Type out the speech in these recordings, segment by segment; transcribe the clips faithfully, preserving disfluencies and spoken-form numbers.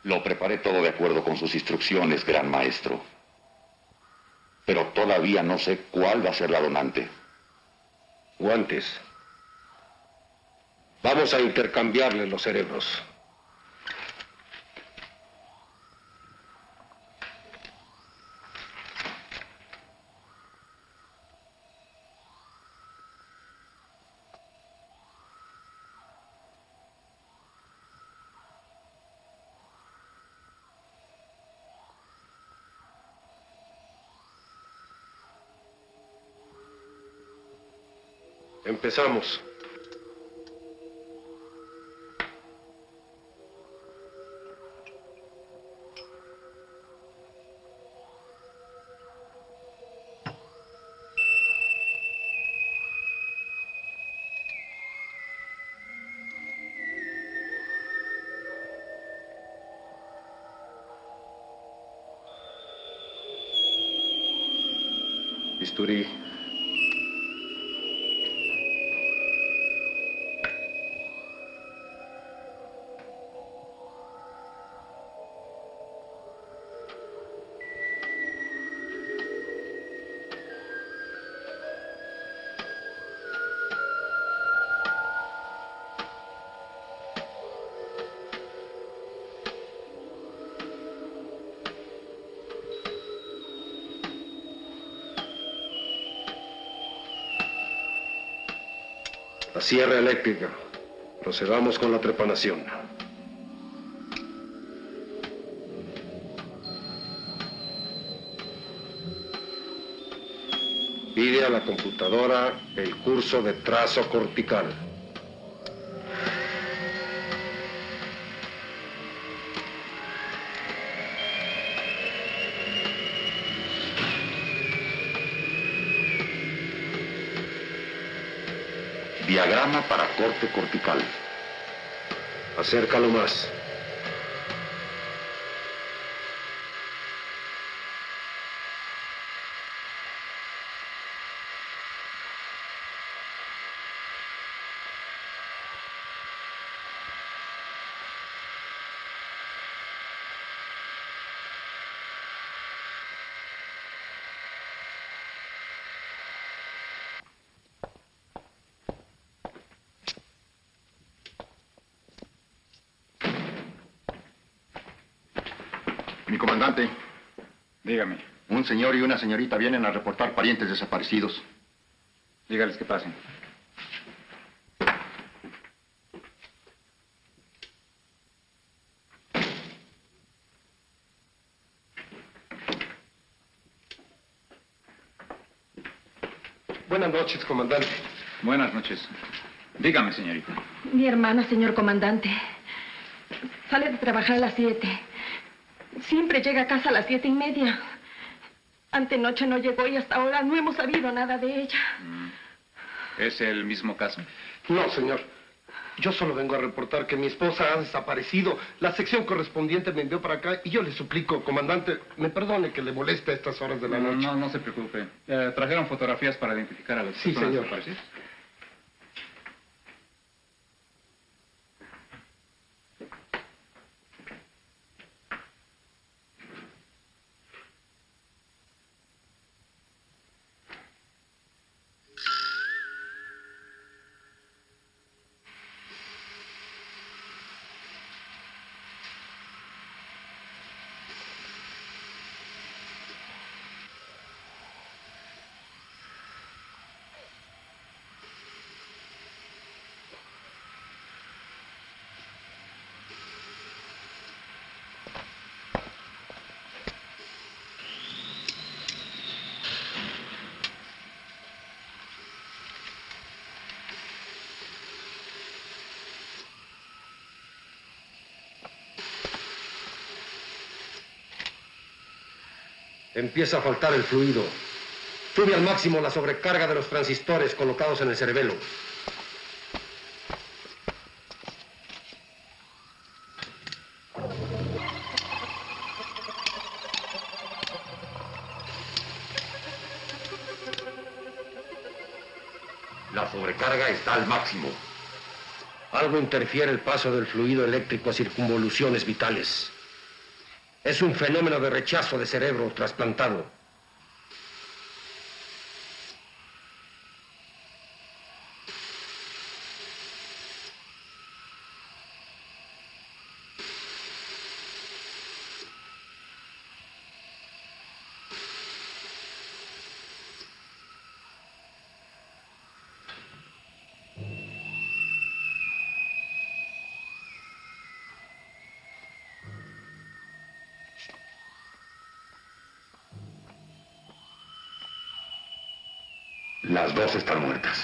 Lo preparé todo de acuerdo con sus instrucciones, gran maestro. Pero todavía no sé cuál va a ser la donante. Guantes. Vamos a intercambiarle los cerebros. Empezamos. Bisturí. La sierra eléctrica. Procedamos con la trepanación. Pide a la computadora el curso de trazo cortical. Diagrama para corte cortical. Acércalo más. Mi comandante, Dígame. un señor y una señorita vienen a reportar parientes desaparecidos. Dígales que pasen. Buenas noches, comandante. Buenas noches. Dígame, señorita. Mi hermana, señor comandante, sale de trabajar a las siete. Siempre llega a casa a las siete y media. Antenoche no llegó y hasta ahora no hemos sabido nada de ella. ¿Es el mismo caso? No, señor. Yo solo vengo a reportar que mi esposa ha desaparecido. La sección correspondiente me envió para acá y yo le suplico, comandante, me perdone que le moleste a estas horas de la No, noche. no, no se preocupe. Eh, ¿Trajeron fotografías para identificar a las Sí, personas señor. desaparecidas? Empieza a faltar el fluido. Sube al máximo la sobrecarga de los transistores colocados en el cerebelo. La sobrecarga está al máximo. Algo interfiere el paso del fluido eléctrico a circunvoluciones vitales. Es un fenómeno de rechazo de cerebro trasplantado. Las dos están muertas.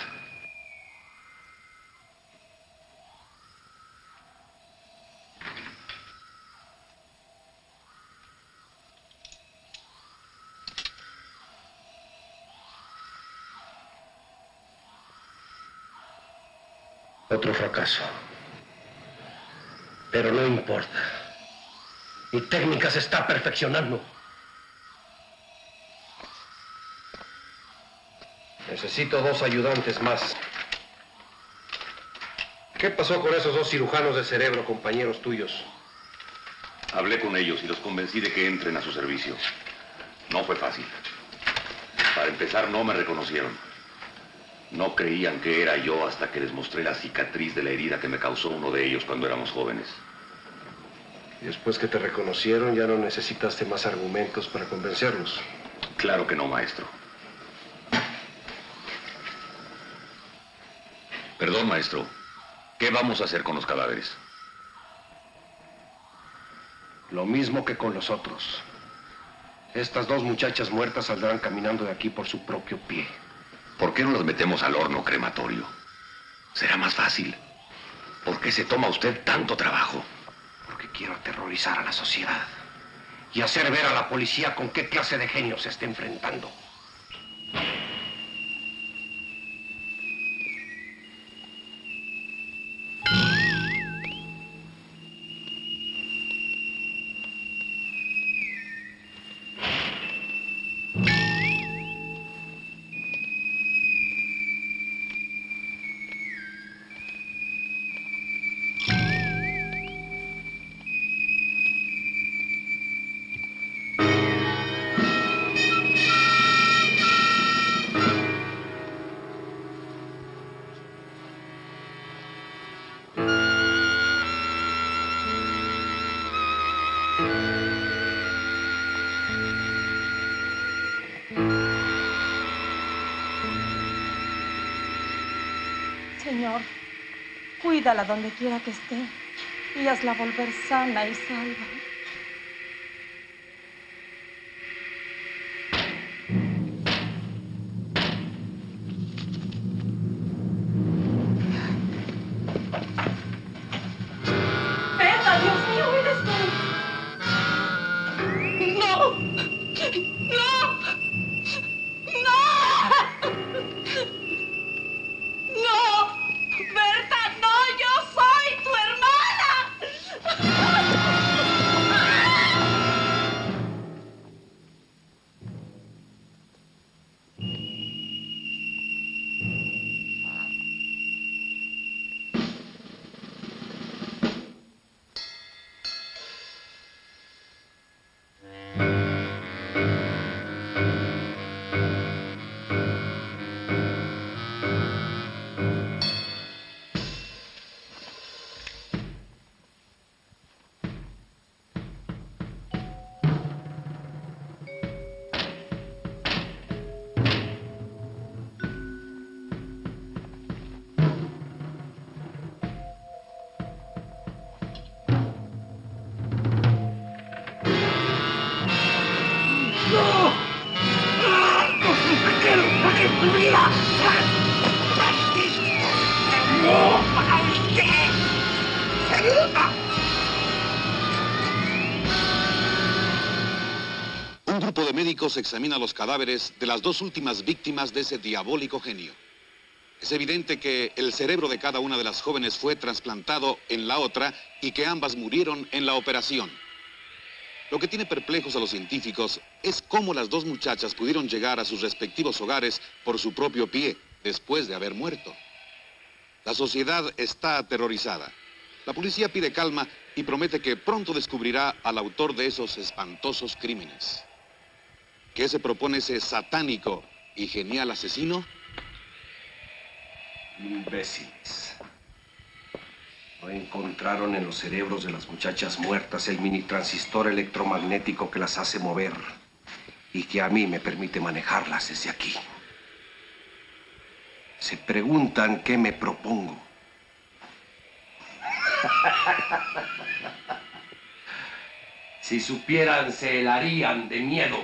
Otro fracaso. Pero no importa. Mi técnica se está perfeccionando. Necesito dos ayudantes más. ¿Qué pasó con esos dos cirujanos de cerebro, compañeros tuyos? Hablé con ellos y los convencí de que entren a su servicio. No fue fácil. Para empezar, no me reconocieron. No creían que era yo hasta que les mostré la cicatriz de la herida que me causó uno de ellos cuando éramos jóvenes. Y después que te reconocieron, ya no necesitaste más argumentos para convencerlos. Claro que no, maestro. Perdón, maestro. ¿Qué vamos a hacer con los cadáveres? Lo mismo que con los otros. Estas dos muchachas muertas saldrán caminando de aquí por su propio pie. ¿Por qué no las metemos al horno crematorio? Será más fácil. ¿Por qué se toma usted tanto trabajo? Porque quiero aterrorizar a la sociedad y hacer ver a la policía con qué clase de genio se está enfrentando. Señor, cuídala donde quiera que esté y hazla volver sana y salva. ¡Berta, Dios mío, eres tú! ¡No! ¡No! ¡No! ¡No! ¡Berta, no! ¡Yo soy tu hermana! Un grupo de médicos examina los cadáveres de las dos últimas víctimas de ese diabólico genio. Es evidente que el cerebro de cada una de las jóvenes fue trasplantado en la otra y que ambas murieron en la operación. Lo que tiene perplejos a los científicos es cómo las dos muchachas pudieron llegar a sus respectivos hogares por su propio pie, después de haber muerto. La sociedad está aterrorizada. La policía pide calma y promete que pronto descubrirá al autor de esos espantosos crímenes. ¿Qué se propone ese satánico y genial asesino? Imbéciles. No encontraron en los cerebros de las muchachas muertas el mini transistor electromagnético que las hace mover y que a mí me permite manejarlas desde aquí. Se preguntan qué me propongo. Si supieran, se helarían de miedo.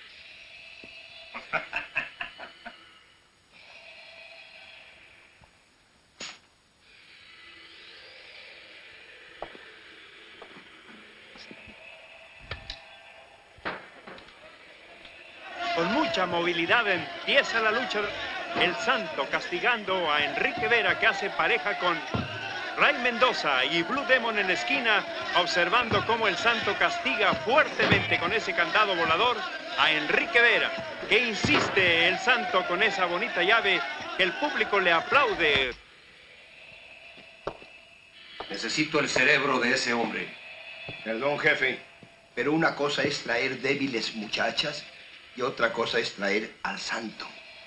Con mucha movilidad empieza la lucha. El Santo castigando a Enrique Vera, que hace pareja con Ray Mendoza, y Blue Demon en la esquina, observando cómo el Santo castiga fuertemente con ese candado volador a Enrique Vera, que insiste el Santo con esa bonita llave, que el público le aplaude. Necesito el cerebro de ese hombre. Perdón, jefe, pero una cosa es traer débiles muchachas y otra cosa es traer al Santo.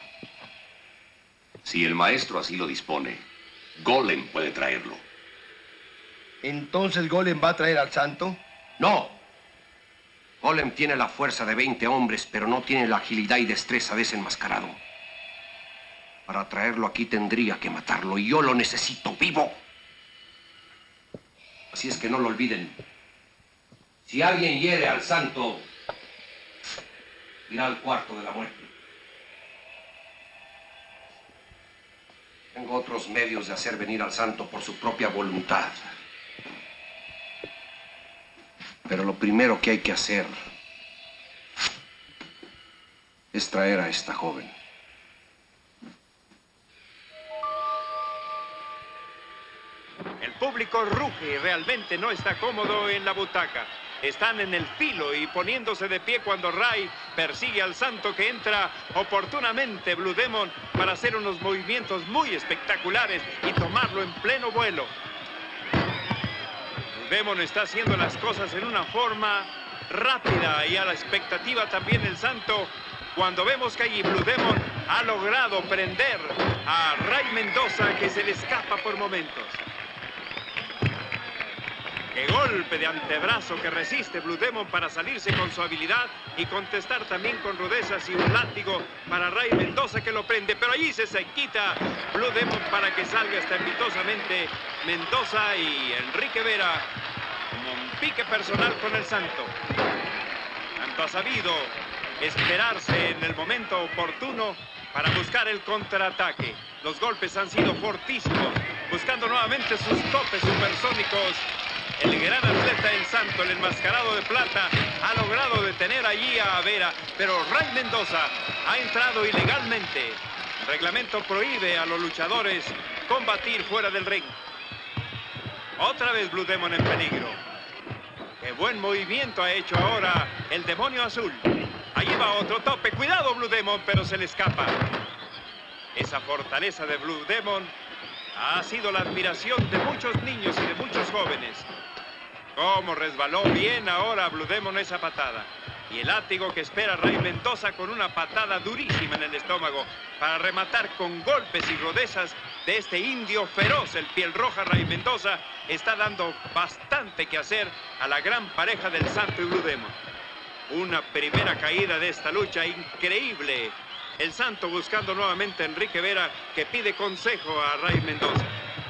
Si el maestro así lo dispone, Golem puede traerlo. ¿Entonces Golem va a traer al Santo? ¡No! Golem tiene la fuerza de veinte hombres, pero no tiene la agilidad y destreza de ese enmascarado. Para traerlo aquí tendría que matarlo, y yo lo necesito vivo. Así es que no lo olviden. Si alguien hiere al Santo, irá al cuarto de la muerte. Tengo otros medios de hacer venir al Santo por su propia voluntad. Pero lo primero que hay que hacer es traer a esta joven. El público ruge y realmente no está cómodo en la butaca. Están en el filo y poniéndose de pie cuando Ray persigue al Santo, que entra oportunamente Blue Demon para hacer unos movimientos muy espectaculares y tomarlo en pleno vuelo. Blue Demon está haciendo las cosas en una forma rápida y a la expectativa también el Santo, cuando vemos que allí Blue Demon ha logrado prender a Ray Mendoza, que se le escapa por momentos. ¡Qué golpe de antebrazo que resiste Blue Demon para salirse con su habilidad y contestar también con rudezas y un látigo para Ray Mendoza, que lo prende! Pero allí se, se quita Blue Demon para que salga estrepitosamente Mendoza, y Enrique Vera como un pique personal con el Santo. Tanto ha sabido esperarse en el momento oportuno para buscar el contraataque. Los golpes han sido fortísimos, buscando nuevamente sus topes supersónicos. El gran atleta El Santo, el enmascarado de plata, ha logrado detener allí a Vera, pero Ray Mendoza ha entrado ilegalmente. El reglamento prohíbe a los luchadores combatir fuera del ring. Otra vez Blue Demon en peligro. Qué buen movimiento ha hecho ahora el demonio azul. Allí va otro tope. Cuidado Blue Demon, pero se le escapa. Esa fortaleza de Blue Demon ha sido la admiración de muchos niños y de muchos jóvenes. Cómo resbaló bien ahora Blue Demon esa patada. Y el látigo que espera Ray Mendoza con una patada durísima en el estómago para rematar con golpes y rodezas de este indio feroz. El piel roja Ray Mendoza está dando bastante que hacer a la gran pareja del Santo y Blue Demon. Una primera caída de esta lucha increíble. El Santo buscando nuevamente a Enrique Vera, que pide consejo a Ray Mendoza.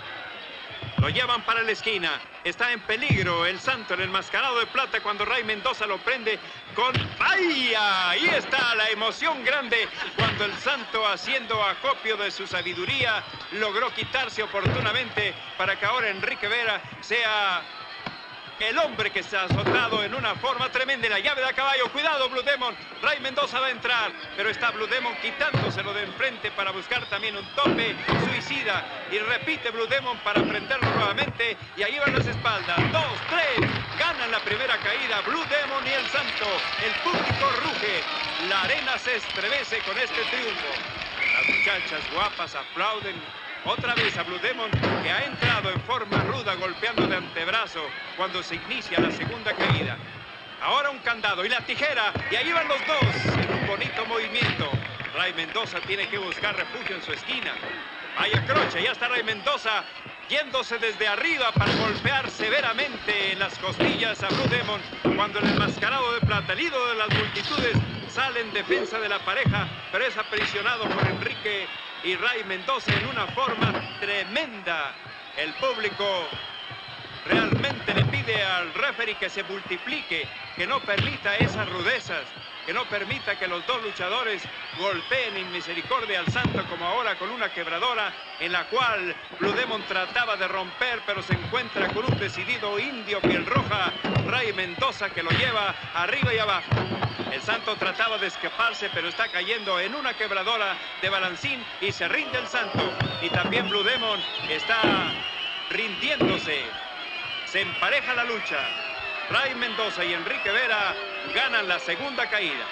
Lo llevan para la esquina. Está en peligro el Santo, el enmascarado de plata, cuando Ray Mendoza lo prende con... ¡Ay! Ahí está la emoción grande cuando el Santo, haciendo acopio de su sabiduría, logró quitarse oportunamente para que ahora Enrique Vera sea el hombre que se ha azotado en una forma tremenda. La llave de a caballo. Cuidado Blue Demon. Ray Mendoza va a entrar, pero está Blue Demon quitándoselo de enfrente para buscar también un tope suicida. Y repite Blue Demon para prenderlo nuevamente. Y ahí van las espaldas. Dos, tres. Ganan la primera caída Blue Demon y el Santo. El público ruge. La arena se estremece con este triunfo. Las muchachas guapas aplauden Otra vez a Blue Demon, que ha entrado en forma ruda golpeando de antebrazo cuando se inicia la segunda caída. Ahora un candado y la tijera, y ahí van los dos en un bonito movimiento. Ray Mendoza tiene que buscar refugio en su esquina. Vaya croche, ya está Ray Mendoza yéndose desde arriba para golpear severamente en las costillas a Blue Demon, cuando el enmascarado de plata, el ídolo de las multitudes, sale en defensa de la pareja, pero es aprisionado por Enrique y Ray Mendoza en una forma tremenda. El público realmente le pide al referee que se multiplique, que no permita esas rudezas, que no permita que los dos luchadores golpeen en misericordia al santo, como ahora con una quebradora en la cual Blue Demon trataba de romper, pero se encuentra con un decidido indio piel roja, Ray Mendoza, que lo lleva arriba y abajo. El santo trataba de escaparse, pero está cayendo en una quebradora de balancín y se rinde el santo. Y también Blue Demon está rindiéndose. Se empareja la lucha. Ray Mendoza y Enrique Vera ganan la segunda caída.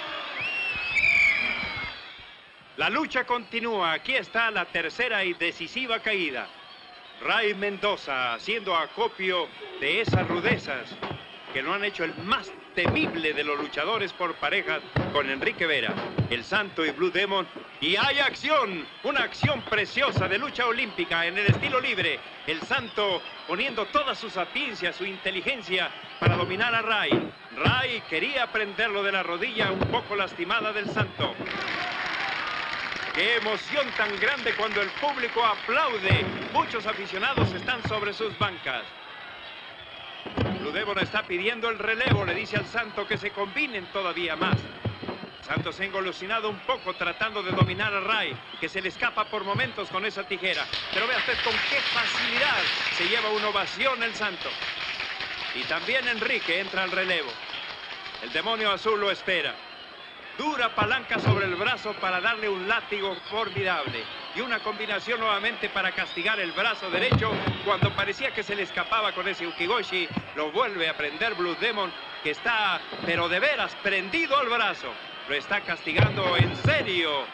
La lucha continúa. Aquí está la tercera y decisiva caída. Ray Mendoza haciendo acopio de esas rudezas que no han hecho el más temible de los luchadores por parejas con Enrique Vera, el santo y Blue Demon. Y hay acción, una acción preciosa de lucha olímpica en el estilo libre. El santo poniendo toda su sapiencia, su inteligencia para dominar a Ray. Ray quería prenderlo de la rodilla un poco lastimada del santo. ¡Qué emoción tan grande cuando el público aplaude! Muchos aficionados están sobre sus bancas. Blue Demon está pidiendo el relevo, le dice al santo que se combinen todavía más. Santo se ha engolosinado un poco tratando de dominar a Ray, que se le escapa por momentos con esa tijera. Pero vea usted con qué facilidad se lleva una ovación el santo. Y también Enrique entra al relevo. El demonio azul lo espera. Dura palanca sobre el brazo para darle un látigo formidable. Y una combinación nuevamente para castigar el brazo derecho. Cuando parecía que se le escapaba con ese ukigoshi, lo vuelve a prender Blue Demon, que está, pero de veras, prendido al brazo. Lo está castigando en serio.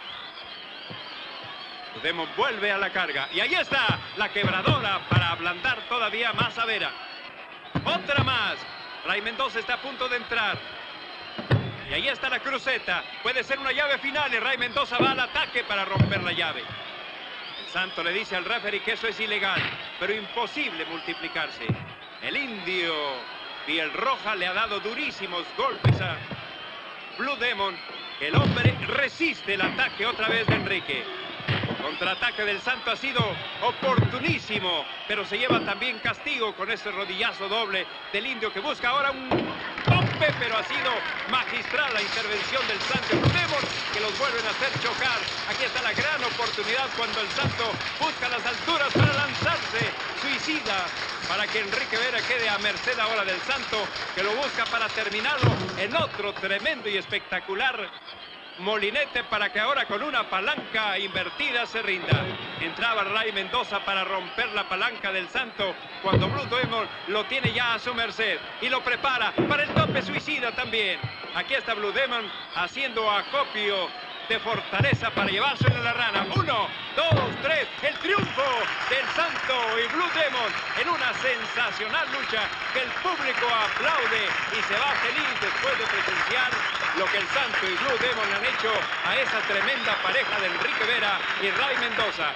Blue Demon vuelve a la carga. Y ahí está la quebradora para ablandar todavía más a Vera. Otra más. Ray Mendoza está a punto de entrar. Y ahí está la cruceta. Puede ser una llave final y Ray Mendoza va al ataque para romper la llave. El santo le dice al referee que eso es ilegal, pero imposible multiplicarse. El indio piel roja le ha dado durísimos golpes a Blue Demon. El hombre resiste el ataque otra vez de Enrique. Contraataque del santo ha sido oportunísimo, pero se lleva también castigo con ese rodillazo doble del indio, que busca ahora un golpe, pero ha sido magistral la intervención del santo. Blue Demon, que los vuelven a hacer chocar. Aquí está la gran oportunidad cuando el santo busca las alturas para lanzarse suicida, para que Enrique Vera quede a merced ahora del santo, que lo busca para terminarlo en otro tremendo y espectacular molinete, para que ahora con una palanca invertida se rinda. Entraba Ray Mendoza para romper la palanca del santo cuando Blue Demon lo tiene ya a su merced y lo prepara para el tope suicida también. Aquí está Blue Demon haciendo acopio de fortaleza para llevárselo a la rana. Uno, dos, tres. El triunfo del santo y Blue Demon en una sensacional lucha que el público aplaude y se va feliz después de presenciar lo que el santo y Blue Demon han hecho a esa tremenda pareja de Enrique Vera y Ray Mendoza.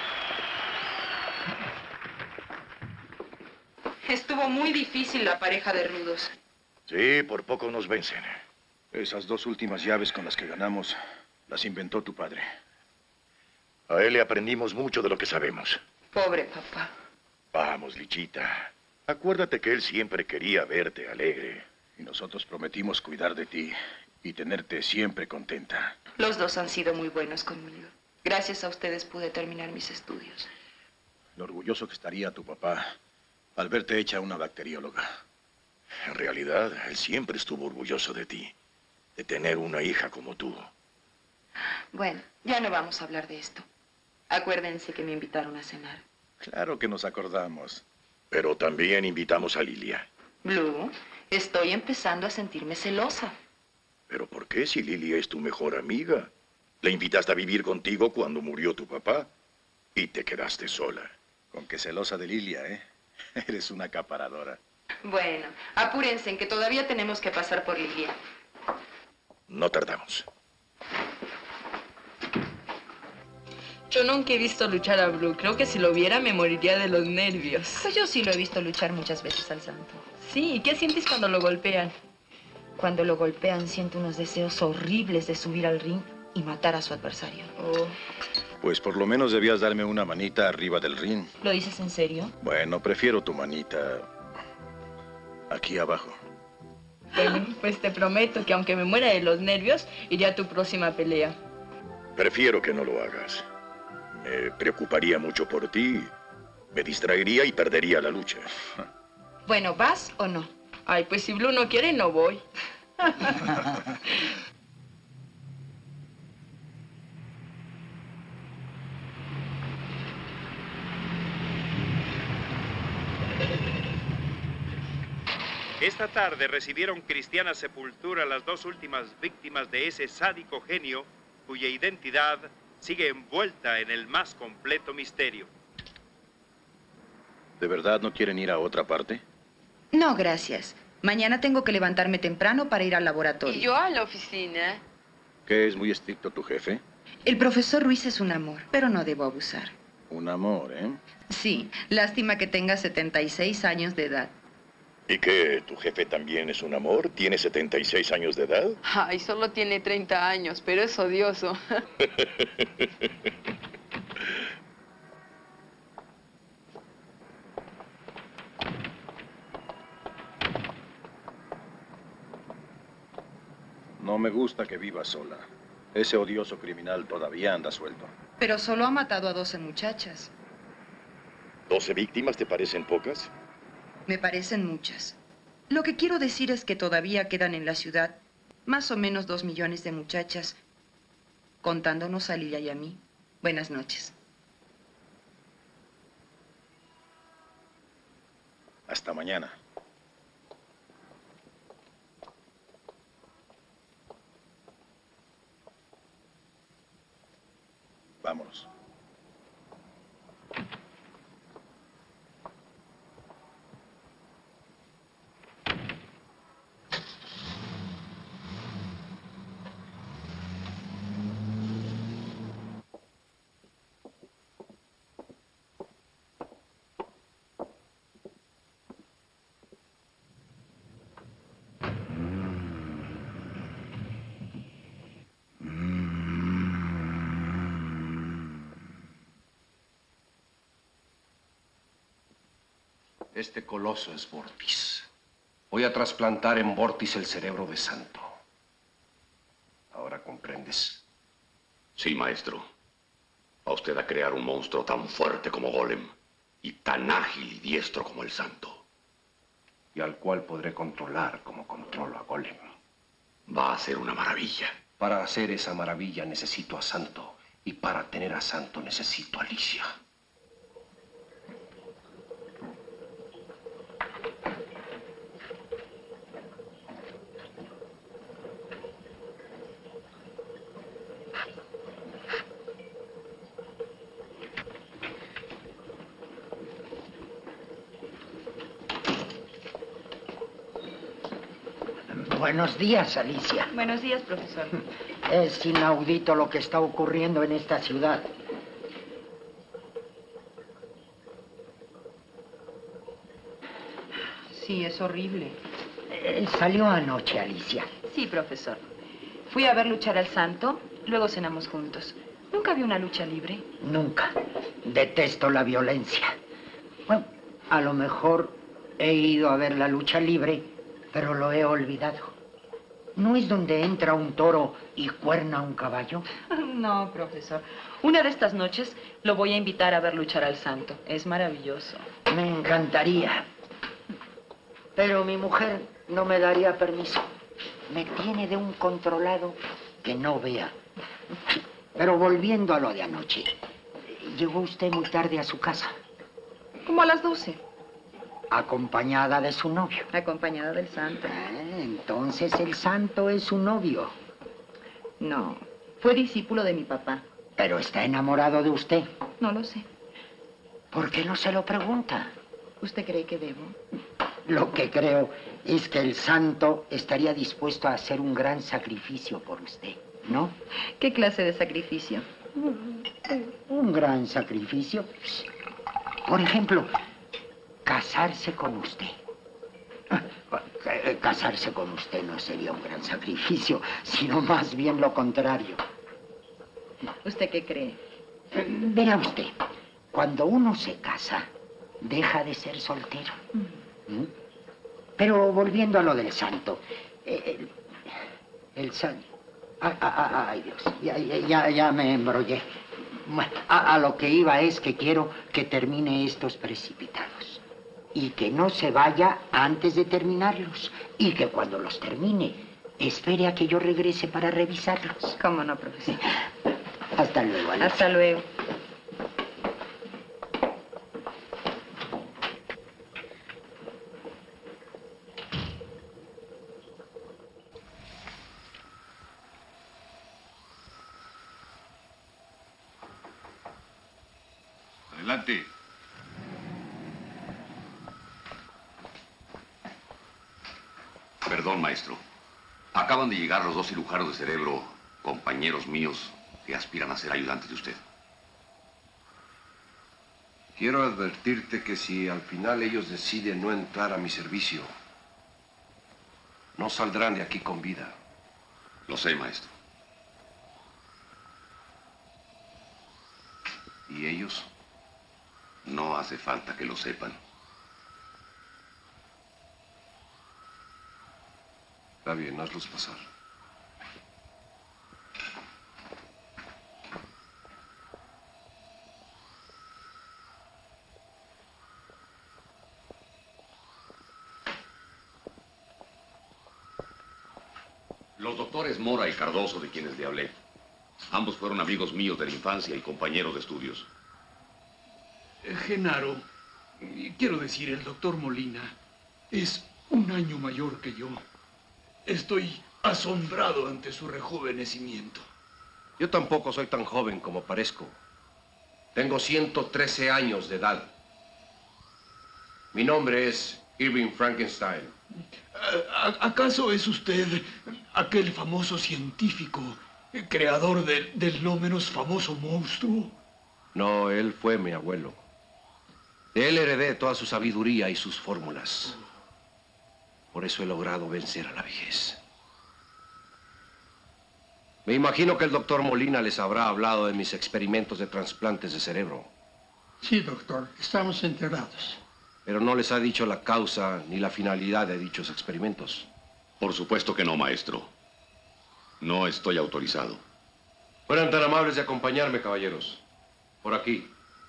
Estuvo muy difícil la pareja de rudos. Sí, por poco nos vencen. Esas dos últimas llaves con las que ganamos las inventó tu padre. A él le aprendimos mucho de lo que sabemos. Pobre papá. Vamos, Lichita. Acuérdate que él siempre quería verte alegre. Y nosotros prometimos cuidar de ti y tenerte siempre contenta. Los dos han sido muy buenos conmigo. Gracias a ustedes pude terminar mis estudios. Lo orgulloso que estaría tu papá al verte hecha una bacterióloga. En realidad, él siempre estuvo orgulloso de ti, de tener una hija como tú. Bueno, ya no vamos a hablar de esto. Acuérdense que me invitaron a cenar. Claro que nos acordamos. Pero también invitamos a Lilia. Blue, estoy empezando a sentirme celosa. ¿Pero por qué si Lilia es tu mejor amiga? ¿La invitaste a vivir contigo cuando murió tu papá? Y te quedaste sola. Con que celosa de Lilia, ¿eh? Eres una acaparadora. Bueno, apúrense en que todavía tenemos que pasar por Lilia. No tardamos. Yo nunca he visto luchar a Blue. Creo que si lo viera me moriría de los nervios. Pues yo sí lo he visto luchar muchas veces al santo. Sí, ¿y qué sientes cuando lo golpean? Cuando lo golpean siento unos deseos horribles de subir al ring y matar a su adversario. Oh. Pues por lo menos debías darme una manita arriba del ring. ¿Lo dices en serio? Bueno, prefiero tu manita aquí abajo. Bueno, pues te prometo que aunque me muera de los nervios, iré a tu próxima pelea. Prefiero que no lo hagas. Me preocuparía mucho por ti, me distraería y perdería la lucha. Bueno, ¿vas o no? Ay, pues si Blue no quiere, no voy. Esta tarde recibieron cristiana sepultura las dos últimas víctimas de ese sádico genio cuya identidad sigue envuelta en el más completo misterio. ¿De verdad no quieren ir a otra parte? No, gracias. Mañana tengo que levantarme temprano para ir al laboratorio. Y yo a la oficina. ¿Qué es muy estricto tu jefe? El profesor Ruiz es un amor, pero no debo abusar. Un amor, ¿eh? Sí, lástima que tenga setenta y seis años de edad. ¿Y qué? ¿Tu jefe también es un amor? ¿Tiene setenta y seis años de edad? Ay, solo tiene treinta años, pero es odioso. No me gusta que viva sola. Ese odioso criminal todavía anda suelto. Pero solo ha matado a doce muchachas. ¿Doce víctimas te parecen pocas? Me parecen muchas. Lo que quiero decir es que todavía quedan en la ciudad más o menos dos millones de muchachas, contándonos a Lilia y a mí. Buenas noches. Hasta mañana. Vámonos. Este coloso es Vortis. Voy a trasplantar en Vortis el cerebro de Santo. ¿Ahora comprendes? Sí, maestro. Va usted a crear un monstruo tan fuerte como Golem y tan ágil y diestro como el Santo. Y al cual podré controlar como controlo a Golem. Va a ser una maravilla. Para hacer esa maravilla necesito a Santo. Y para tener a Santo necesito a Alicia. Buenos días, Alicia. Buenos días, profesor. Es inaudito lo que está ocurriendo en esta ciudad. Sí, es horrible. Eh, salió anoche, Alicia. Sí, profesor. Fui a ver luchar al Santo, luego cenamos juntos. ¿Nunca vi una lucha libre? Nunca. Detesto la violencia. Bueno, a lo mejor he ido a ver la lucha libre, pero lo he olvidado. ¿No es donde entra un toro y cuerna un caballo? No, profesor. Una de estas noches lo voy a invitar a ver luchar al Santo. Es maravilloso. Me encantaría. Pero mi mujer no me daría permiso. Me tiene de un controlado que no vea. Pero volviendo a lo de anoche, llegó usted muy tarde a su casa. Como a las doce. Acompañada de su novio. Acompañada del Santo. Ah, entonces el Santo es su novio. No, fue discípulo de mi papá. Pero está enamorado de usted. No lo sé. ¿Por qué no se lo pregunta? ¿Usted cree que debo? Lo que creo es que el santo estaría dispuesto a hacer un gran sacrificio por usted, ¿no? ¿Qué clase de sacrificio? Un gran sacrificio. Por ejemplo, casarse con usted. Casarse con usted no sería un gran sacrificio, sino más bien lo contrario. ¿Usted qué cree? Verá usted, cuando uno se casa, deja de ser soltero. ¿Mm? Pero volviendo a lo del santo, el, el santo... Ay, ay, ay, Dios, ya, ya, ya me embrollé. A, a lo que iba es que quiero que termine estos precipitados. Y que no se vaya antes de terminarlos. Y que cuando los termine, espere a que yo regrese para revisarlos. ¿Cómo no, profesor? Hasta luego, Alicia. Hasta luego. Adelante. Perdón, maestro. Acaban de llegar los dos cirujanos de cerebro, compañeros míos, que aspiran a ser ayudantes de usted. Quiero advertirte que si al final ellos deciden no entrar a mi servicio, no saldrán de aquí con vida. Lo sé, maestro. ¿Y ellos? No hace falta que lo sepan. Está bien, hazlos pasar. Los doctores Mora y Cardoso, de quienes le hablé, ambos fueron amigos míos de la infancia y compañeros de estudios. Eh, Genaro, quiero decir, el doctor Molina es un año mayor que yo. Estoy asombrado ante su rejuvenecimiento. Yo tampoco soy tan joven como parezco. Tengo ciento trece años de edad. Mi nombre es Irving Frankenstein. ¿Acaso es usted aquel famoso científico, creador de, del no menos famoso monstruo? No, él fue mi abuelo. De él heredé toda su sabiduría y sus fórmulas. Por eso he logrado vencer a la vejez. Me imagino que el doctor Molina les habrá hablado de mis experimentos de trasplantes de cerebro. Sí, doctor, estamos enterados. Pero no les ha dicho la causa ni la finalidad de dichos experimentos. Por supuesto que no, maestro. No estoy autorizado. Fueran tan amables de acompañarme, caballeros. Por aquí.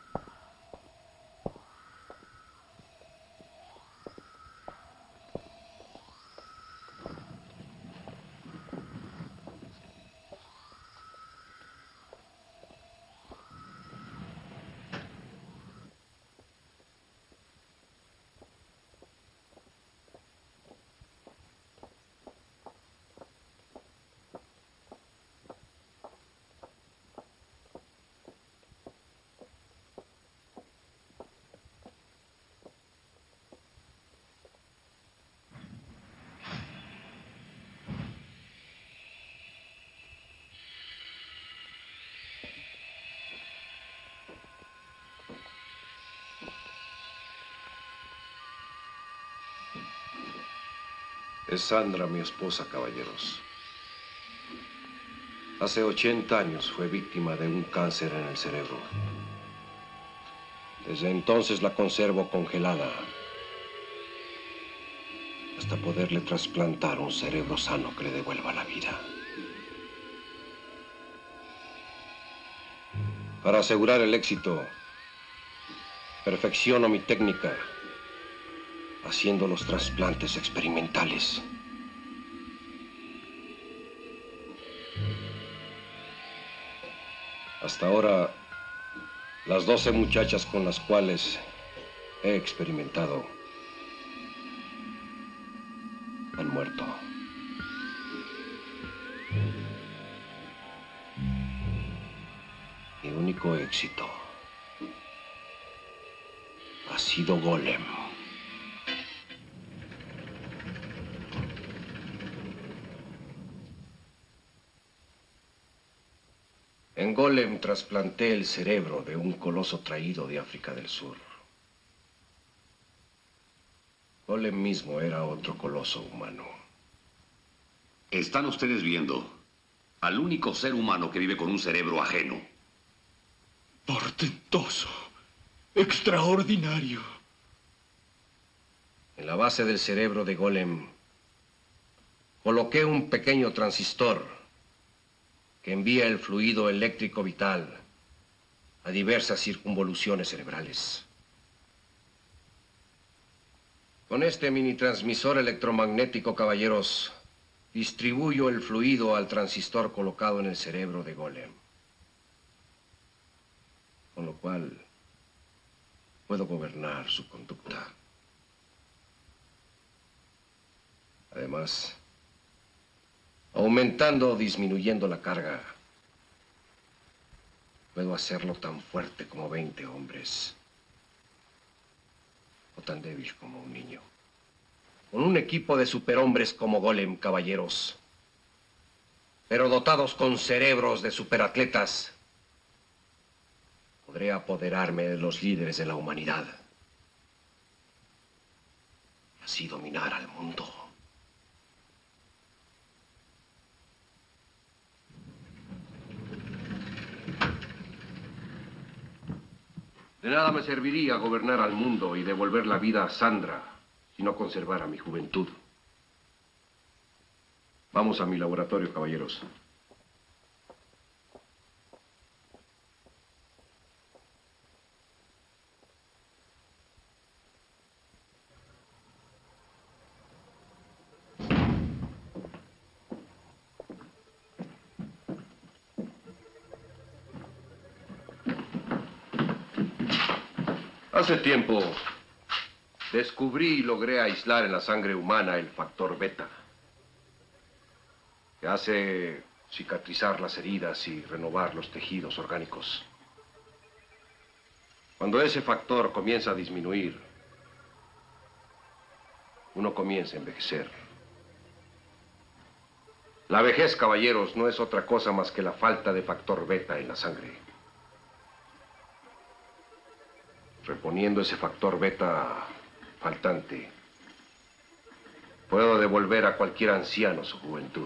Es Sandra, mi esposa, caballeros. Hace ochenta años fue víctima de un cáncer en el cerebro. Desde entonces la conservo congelada hasta poderle trasplantar un cerebro sano que le devuelva la vida. Para asegurar el éxito, perfecciono mi técnica haciendo los trasplantes experimentales. Hasta ahora, las doce muchachas con las cuales he experimentado han muerto. Mi único éxito Ha sido Golem. En Golem trasplanté el cerebro de un coloso traído de África del Sur. Golem mismo era otro coloso humano. Están ustedes viendo al único ser humano que vive con un cerebro ajeno. Portentoso. Extraordinario. En la base del cerebro de Golem coloqué un pequeño transistor que envía el fluido eléctrico vital a diversas circunvoluciones cerebrales. Con este mini transmisor electromagnético, caballeros, distribuyo el fluido al transistor colocado en el cerebro de Golem. Con lo cual puedo gobernar su conducta. Además, aumentando o disminuyendo la carga, puedo hacerlo tan fuerte como veinte hombres, o tan débil como un niño. Con un equipo de superhombres como Golem, caballeros, pero dotados con cerebros de superatletas, podré apoderarme de los líderes de la humanidad y así dominar al mundo. De nada me serviría gobernar al mundo y devolver la vida a Sandra si no conservara mi juventud. Vamos a mi laboratorio, caballeros. Hace tiempo descubrí y logré aislar en la sangre humana el factor beta, que hace cicatrizar las heridas y renovar los tejidos orgánicos. Cuando ese factor comienza a disminuir, uno comienza a envejecer. La vejez, caballeros, no es otra cosa más que la falta de factor beta en la sangre. Reponiendo ese factor beta faltante, puedo devolver a cualquier anciano su juventud.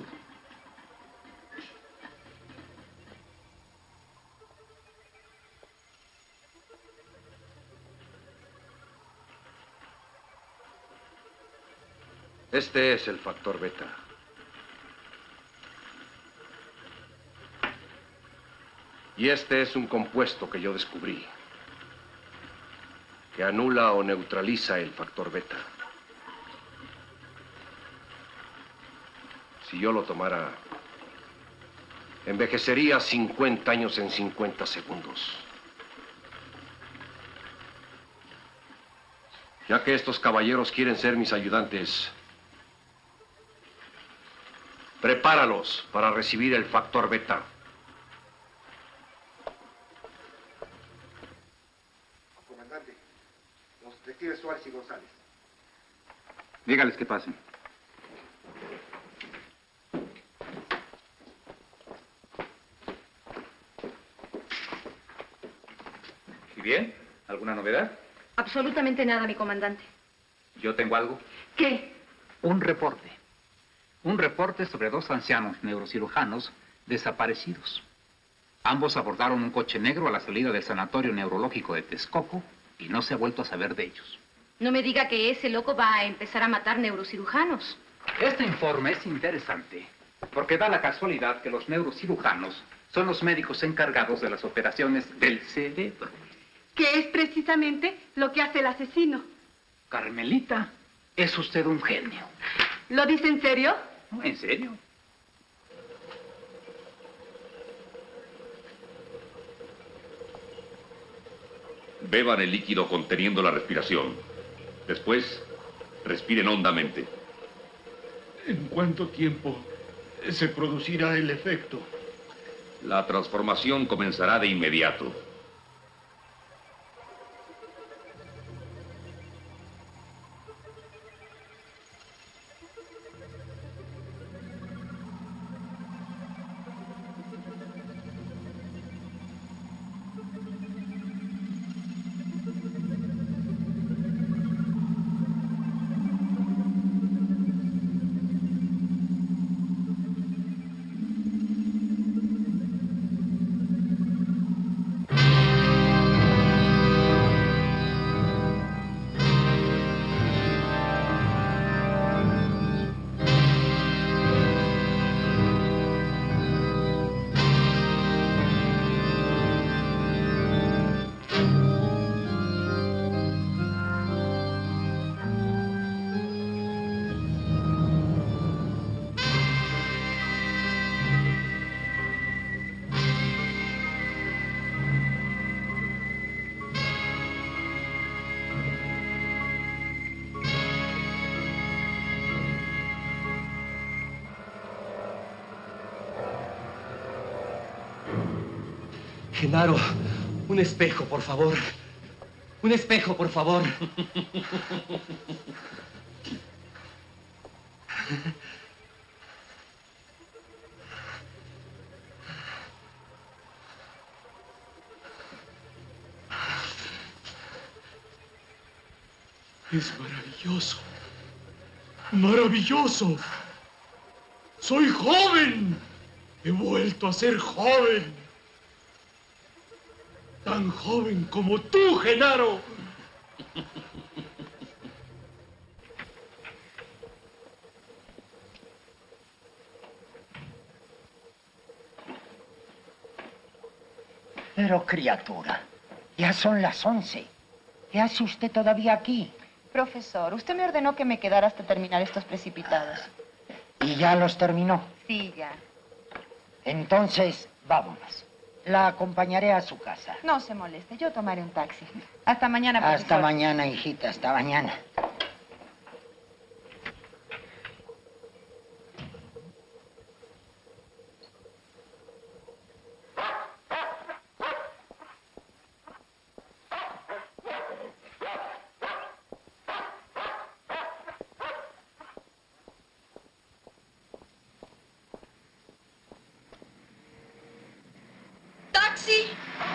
Este es el factor beta. Y este es un compuesto que yo descubrí, que anula o neutraliza el factor beta. Si yo lo tomara, envejecería cincuenta años en cincuenta segundos. Ya que estos caballeros quieren ser mis ayudantes, prepáralos para recibir el factor beta. Detectives Suárez y González. Dígales que pasen. ¿Y bien? ¿Alguna novedad? Absolutamente nada, mi comandante. Yo tengo algo. ¿Qué? Un reporte. Un reporte sobre dos ancianos neurocirujanos desaparecidos. Ambos abordaron un coche negro a la salida del sanatorio neurológico de Texcoco y no se ha vuelto a saber de ellos. No me diga que ese loco va a empezar a matar neurocirujanos. Este informe es interesante porque da la casualidad que los neurocirujanos son los médicos encargados de las operaciones del cerebro. Que es precisamente lo que hace el asesino. Carmelita, es usted un genio. ¿Lo dice en serio? No, ¿en serio? Beban el líquido conteniendo la respiración. Después, respiren hondamente. ¿En cuánto tiempo se producirá el efecto? La transformación comenzará de inmediato. Genaro, un espejo, por favor. Un espejo, por favor. Es maravilloso. ¡Maravilloso! ¡Soy joven! He vuelto a ser joven. Tan joven como tú, Genaro. Pero, criatura, ya son las once. ¿Qué hace usted todavía aquí? Profesor, usted me ordenó que me quedara hasta terminar estos precipitados. ¿Y ya los terminó? Sí, ya. Entonces, vámonos. La acompañaré a su casa. No se moleste, yo tomaré un taxi. Hasta mañana, profesor. Hasta mañana, hijita, hasta mañana. ¡Taxi!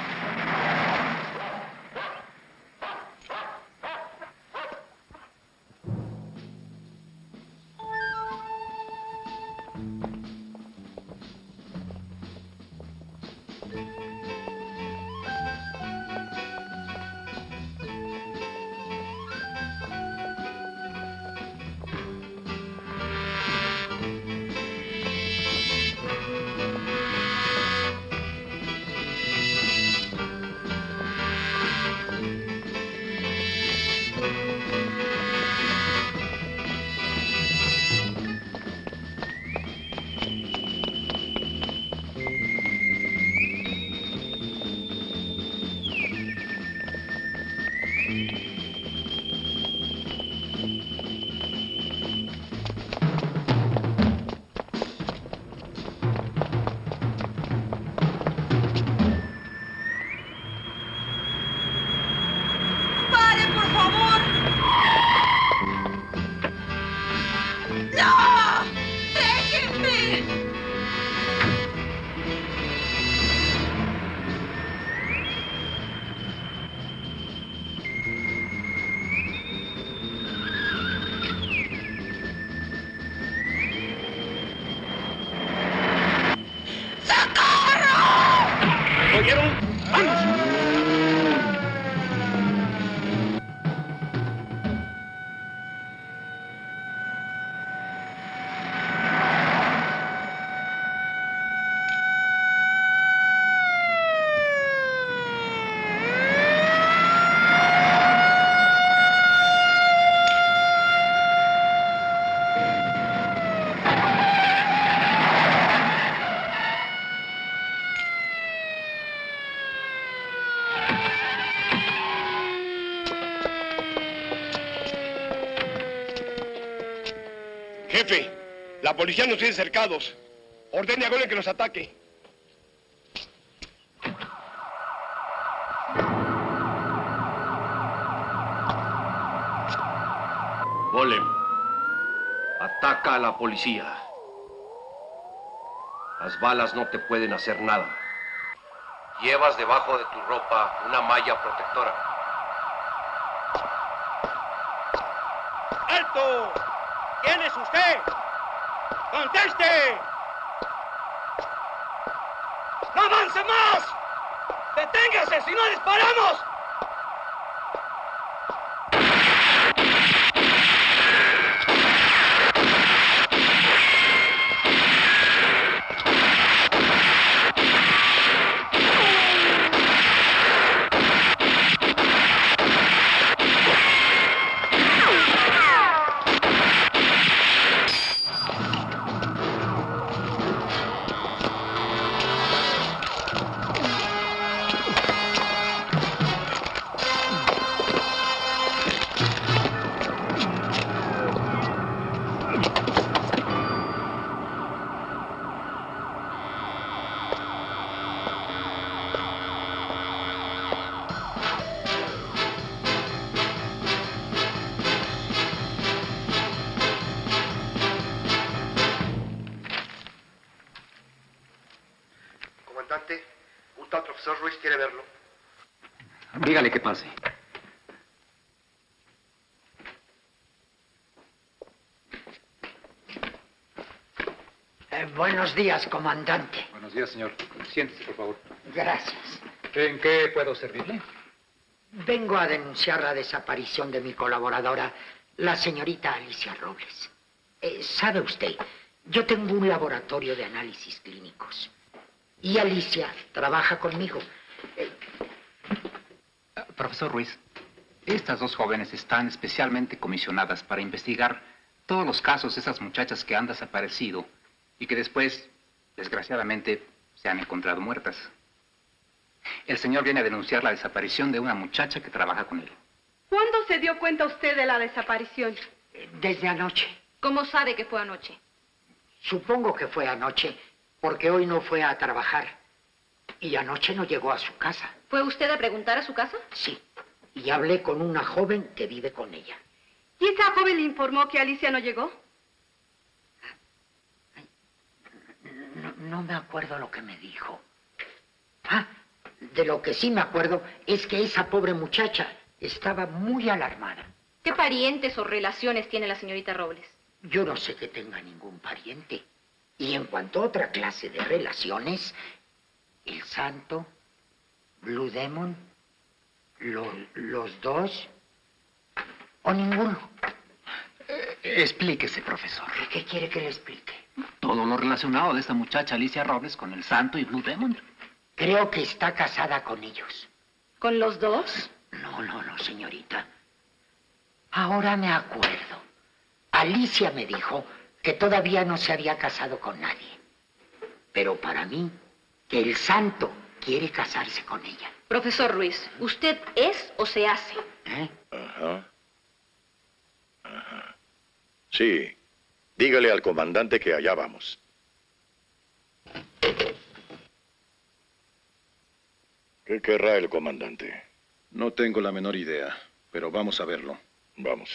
Jefe, la policía nos tiene cercados. Ordene a Golem que los ataque. Golem, ataca a la policía. Las balas no te pueden hacer nada. Llevas debajo de tu ropa una malla protectora. ¡Alto! ¿Quién es usted? ¡Conteste! ¡No avance más! ¡Deténgase, si no disparamos! Ruiz quiere verlo. Dígale que pase. Eh, buenos días, comandante. Buenos días, señor. Siéntese, por favor. Gracias. ¿En qué puedo servirle? Vengo a denunciar la desaparición de mi colaboradora, la señorita Alicia Robles. Eh, ¿Sabe usted? Yo tengo un laboratorio de análisis clínicos. Y Alicia trabaja conmigo. Eh, Profesor Ruiz, estas dos jóvenes están especialmente comisionadas para investigar todos los casos de esas muchachas que han desaparecido y que después, desgraciadamente, se han encontrado muertas. El señor viene a denunciar la desaparición de una muchacha que trabaja con él. ¿Cuándo se dio cuenta usted de la desaparición? Desde anoche. ¿Cómo sabe que fue anoche? Supongo que fue anoche, porque hoy no fue a trabajar. Y anoche no llegó a su casa. ¿Fue usted a preguntar a su casa? Sí. Y hablé con una joven que vive con ella. ¿Y esa joven le informó que Alicia no llegó? No, no me acuerdo lo que me dijo. Ah, de lo que sí me acuerdo es que esa pobre muchacha estaba muy alarmada. ¿Qué parientes o relaciones tiene la señorita Robles? Yo no sé que tenga ningún pariente. Y en cuanto a otra clase de relaciones, el Santo, Blue Demon, lo, los dos, o ninguno. Eh, explíquese, profesor. ¿Qué quiere que le explique? Todo lo relacionado de esta muchacha Alicia Robles con el Santo y Blue Demon. Creo que está casada con ellos. ¿Con los dos? No, no, no, señorita. Ahora me acuerdo. Alicia me dijo que todavía no se había casado con nadie. Pero para mí, que el Santo quiere casarse con ella. Profesor Ruiz, ¿usted es o se hace? ¿Eh? Ajá. Ajá. Sí. Dígale al comandante que allá vamos. ¿Qué querrá el comandante? No tengo la menor idea, pero vamos a verlo. Vamos.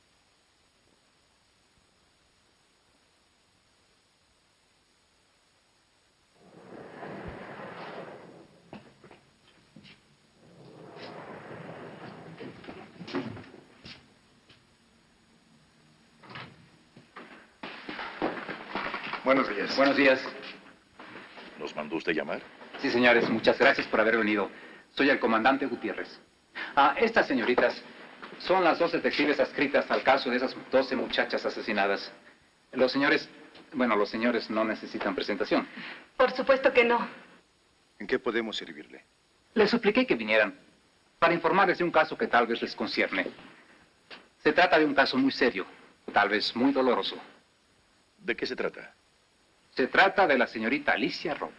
Buenos días. Buenos días. ¿Nos mandó usted llamar? Sí, señores, muchas gracias por haber venido. Soy el comandante Gutiérrez. Ah, estas señoritas son las dos detectives adscritas al caso de esas doce muchachas asesinadas. Los señores, bueno, los señores no necesitan presentación. Por supuesto que no. ¿En qué podemos servirle? Les supliqué que vinieran para informarles de un caso que tal vez les concierne. Se trata de un caso muy serio, tal vez muy doloroso. ¿De qué se trata? Se trata de la señorita Alicia Robles.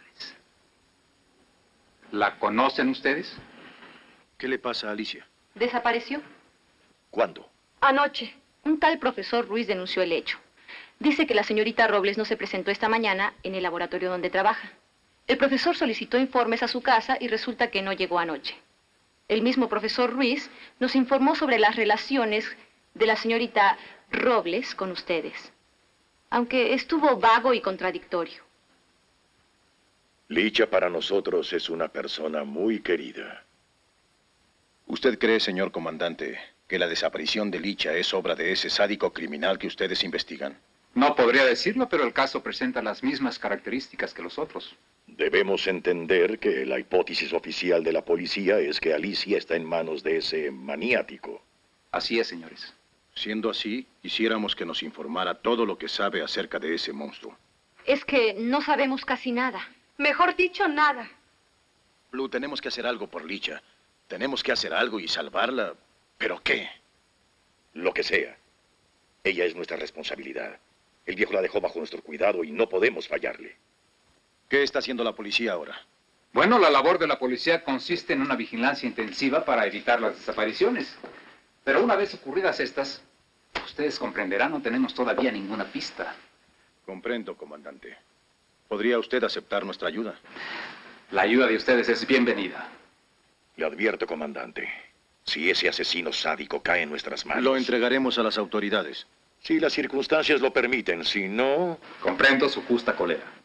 ¿La conocen ustedes? ¿Qué le pasa a Alicia? ¿Desapareció? ¿Cuándo? Anoche. Un tal profesor Ruiz denunció el hecho. Dice que la señorita Robles no se presentó esta mañana en el laboratorio donde trabaja. El profesor solicitó informes a su casa y resulta que no llegó anoche. El mismo profesor Ruiz nos informó sobre las relaciones de la señorita Robles con ustedes, aunque estuvo vago y contradictorio. Licha para nosotros es una persona muy querida. ¿Usted cree, señor comandante, que la desaparición de Licha es obra de ese sádico criminal que ustedes investigan? No podría decirlo, pero el caso presenta las mismas características que los otros. Debemos entender que la hipótesis oficial de la policía es que Alicia está en manos de ese maniático. Así es, señores. Siendo así, quisiéramos que nos informara todo lo que sabe acerca de ese monstruo. Es que no sabemos casi nada. Mejor dicho, nada. Blue, tenemos que hacer algo por Licha. Tenemos que hacer algo y salvarla. ¿Pero qué? Lo que sea. Ella es nuestra responsabilidad. El viejo la dejó bajo nuestro cuidado y no podemos fallarle. ¿Qué está haciendo la policía ahora? Bueno, la labor de la policía consiste en una vigilancia intensiva para evitar las desapariciones. Pero una vez ocurridas estas, ustedes comprenderán, no tenemos todavía ninguna pista. Comprendo, comandante. ¿Podría usted aceptar nuestra ayuda? La ayuda de ustedes es bienvenida. Le advierto, comandante. Si ese asesino sádico cae en nuestras manos... Lo entregaremos a las autoridades. Si las circunstancias lo permiten, si no... Comprendo su justa cólera.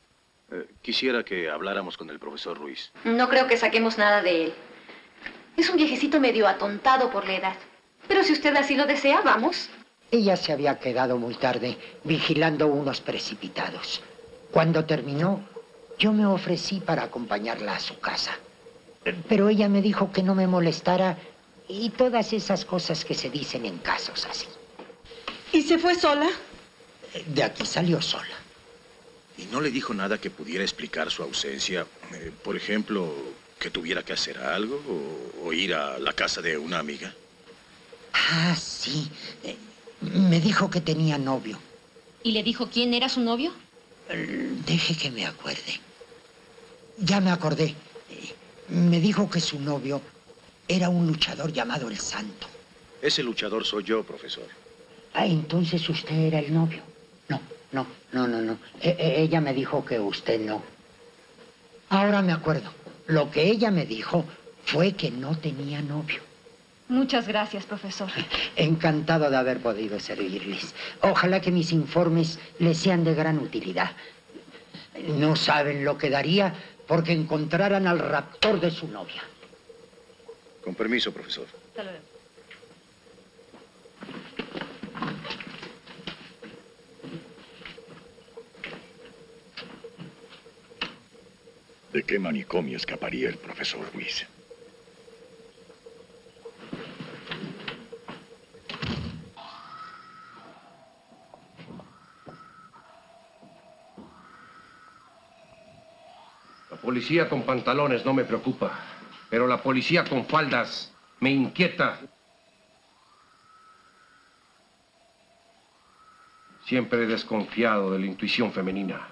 Eh, quisiera que habláramos con el profesor Ruiz. No creo que saquemos nada de él. Es un viejecito medio atontado por la edad. Pero si usted así lo desea, vamos. Ella se había quedado muy tarde vigilando unos precipitados. Cuando terminó, yo me ofrecí para acompañarla a su casa. Pero ella me dijo que no me molestara y todas esas cosas que se dicen en casos así. ¿Y se fue sola? De aquí salió sola. ¿Y no le dijo nada que pudiera explicar su ausencia? Eh, por ejemplo, que tuviera que hacer algo o, o ir a la casa de una amiga. Ah, sí. Eh, me dijo que tenía novio. ¿Y le dijo quién era su novio? Eh, deje que me acuerde. Ya me acordé. Eh, me dijo que su novio era un luchador llamado El Santo. Ese luchador soy yo, profesor. Ah, entonces usted era el novio. No, no, no, no, no. E- e- ella me dijo que usted no. Ahora me acuerdo. Lo que ella me dijo fue que no tenía novio. Muchas gracias, profesor. Encantado de haber podido servirles. Ojalá que mis informes les sean de gran utilidad. No saben lo que daría porque encontraran al raptor de su novia. Con permiso, profesor. Hasta luego. ¿De qué manicomio escaparía el profesor Ruiz? La policía con pantalones no me preocupa, pero la policía con faldas me inquieta. Siempre he desconfiado de la intuición femenina.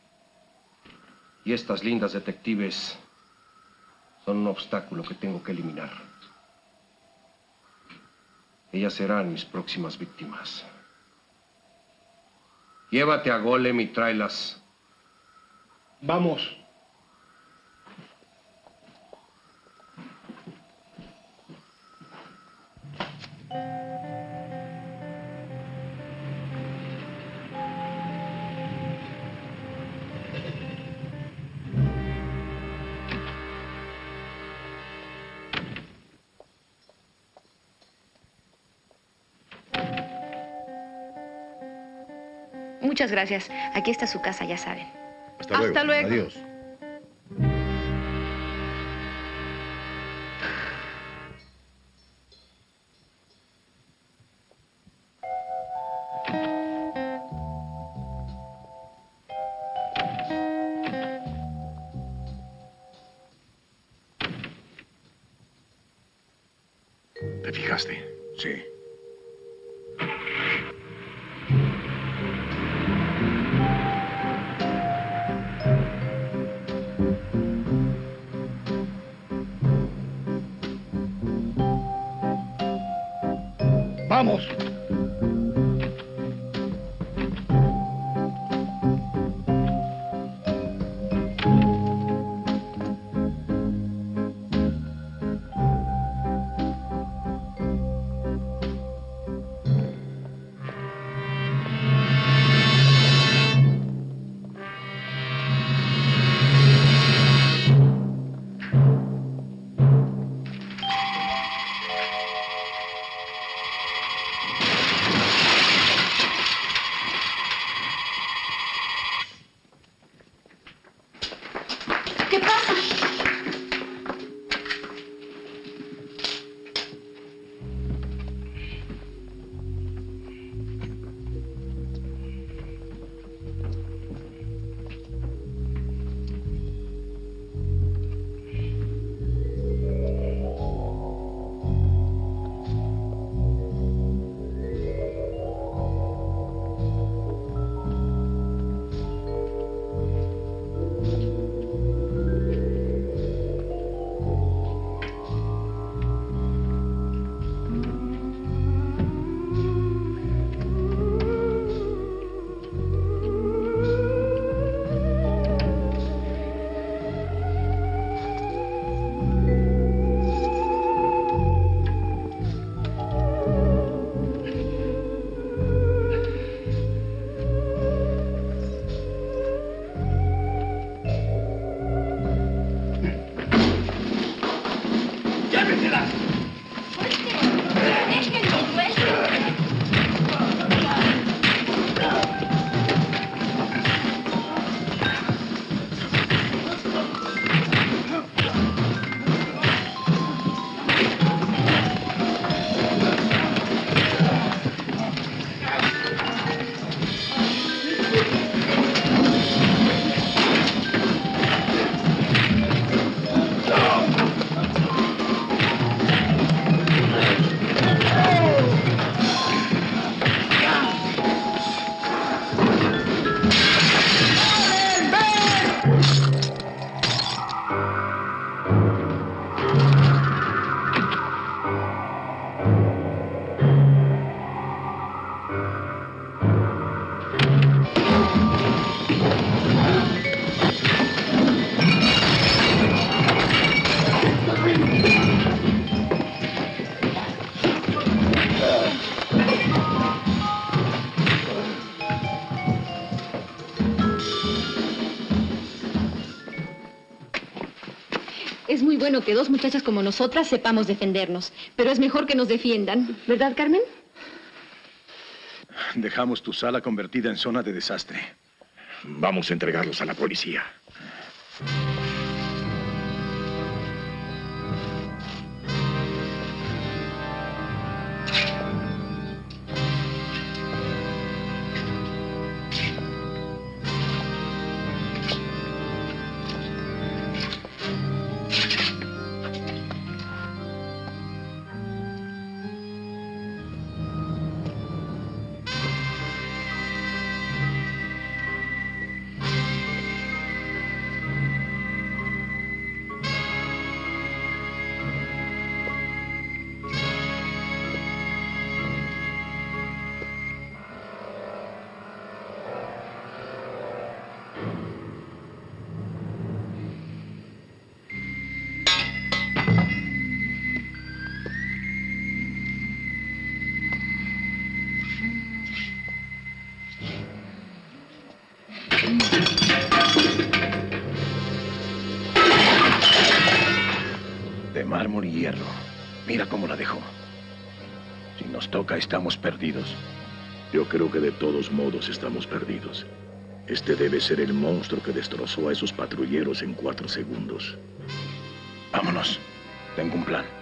Y estas lindas detectives son un obstáculo que tengo que eliminar. Ellas serán mis próximas víctimas. Llévate a Golem y tráelas. Vamos. Muchas gracias. Aquí está su casa, ya saben. Hasta luego. Hasta luego. Adiós. ¿Te fijaste? Sí. ¡Vamos! bueno que dos muchachas como nosotras sepamos defendernos, pero es mejor que nos defiendan, ¿verdad, Carmen? Dejamos tu sala convertida en zona de desastre. Vamos a entregarlos a la policía. De mármol y hierro. Mira cómo la dejó. Si nos toca, estamos perdidos. Yo creo que de todos modos estamos perdidos. Este debe ser el monstruo que destrozó a esos patrulleros en cuatro segundos. Vámonos. Tengo un plan.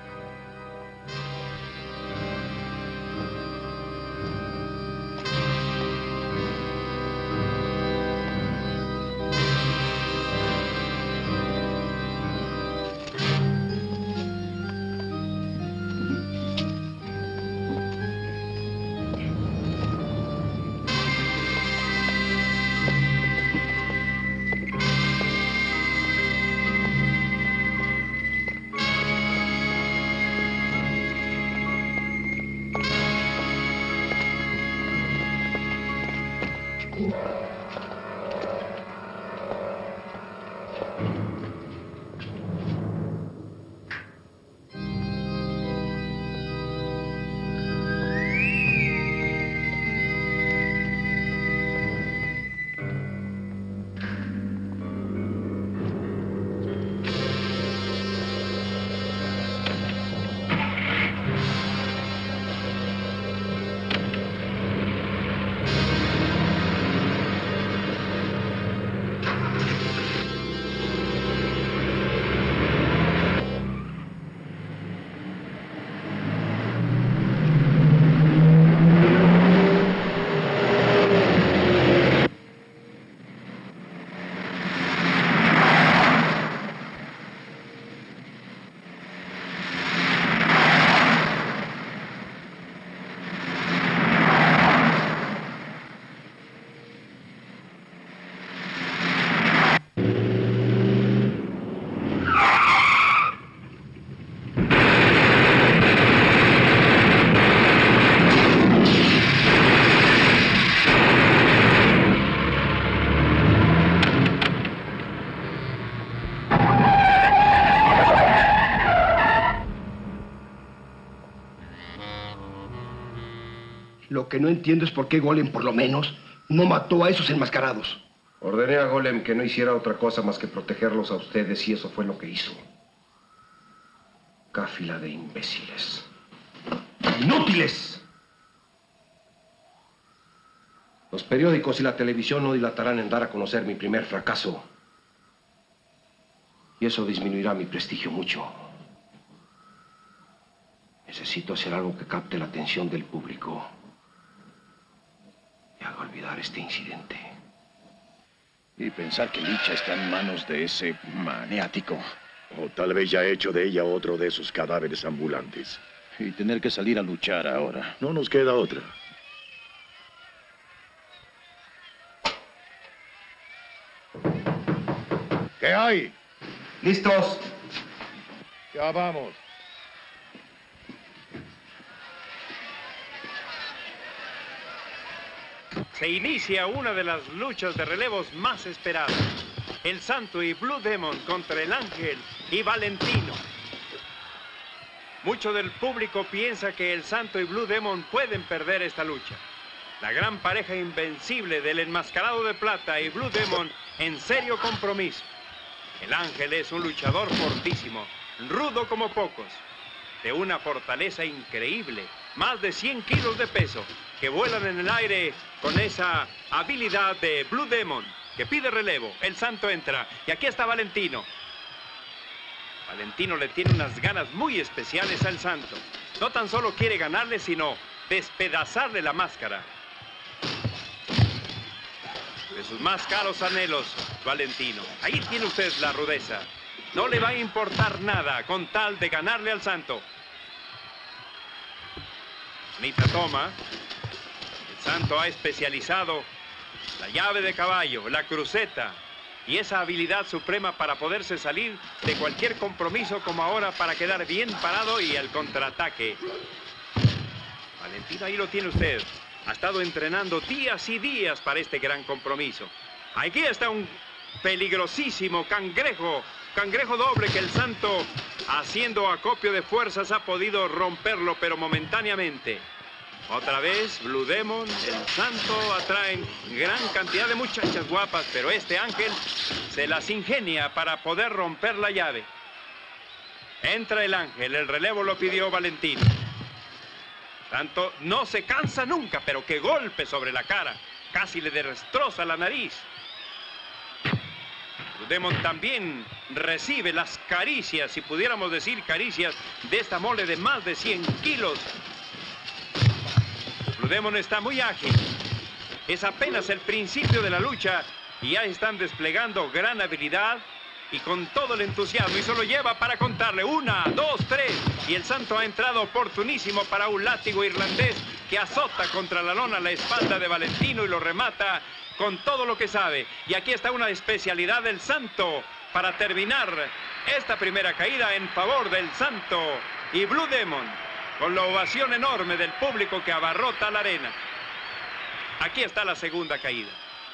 Lo que no entiendo es por qué Golem, por lo menos, no mató a esos enmascarados. Ordené a Golem que no hiciera otra cosa más que protegerlos a ustedes y eso fue lo que hizo. Cáfila de imbéciles. ¡Inútiles! Los periódicos y la televisión no dilatarán en dar a conocer mi primer fracaso. Y eso disminuirá mi prestigio mucho. Necesito hacer algo que capte la atención del público y haga olvidar este incidente. Y pensar que Licha está en manos de ese maniático. O tal vez ya ha hecho de ella otro de esos cadáveres ambulantes. Y tener que salir a luchar ahora. No nos queda otra. ¿Qué hay? ¿Listos? Ya vamos. Se inicia una de las luchas de relevos más esperadas. El Santo y Blue Demon contra el Ángel y Valentino. Mucho del público piensa que el Santo y Blue Demon pueden perder esta lucha. La gran pareja invencible del Enmascarado de Plata y Blue Demon en serio compromiso. El Ángel es un luchador fortísimo, rudo como pocos, de una fortaleza increíble, más de cien kilos de peso, que vuelan en el aire con esa habilidad de Blue Demon, que pide relevo. El Santo entra, y aquí está Valentino. Valentino le tiene unas ganas muy especiales al Santo. No tan solo quiere ganarle, sino despedazarle la máscara. De sus más caros anhelos, Valentino. Ahí tiene usted la rudeza. No le va a importar nada con tal de ganarle al Santo. Bonita toma. El Santo ha especializado la llave de caballo, la cruceta y esa habilidad suprema para poderse salir de cualquier compromiso, como ahora, para quedar bien parado y el contraataque. Valentino, ahí lo tiene usted. Ha estado entrenando días y días para este gran compromiso. Aquí está un peligrosísimo cangrejo, cangrejo doble, que el Santo, haciendo acopio de fuerzas, ha podido romperlo, pero momentáneamente. Otra vez, Blue Demon, el Santo atraen gran cantidad de muchachas guapas, pero este Ángel se las ingenia para poder romper la llave. Entra el Ángel, el relevo lo pidió Valentino. Santo no se cansa nunca, pero qué golpe sobre la cara. Casi le destroza la nariz. Blue Demon también recibe las caricias, si pudiéramos decir caricias, de esta mole de más de cien kilos. Blue Demon está muy ágil. Es apenas el principio de la lucha y ya están desplegando gran habilidad y con todo el entusiasmo, y solo lleva para contarle una, dos, tres, y el Santo ha entrado oportunísimo para un látigo irlandés que azota contra la lona la espalda de Valentino y lo remata con todo lo que sabe. Y aquí está una especialidad del Santo para terminar esta primera caída en favor del Santo y Blue Demon, con la ovación enorme del público que abarrota la arena. Aquí está la segunda caída.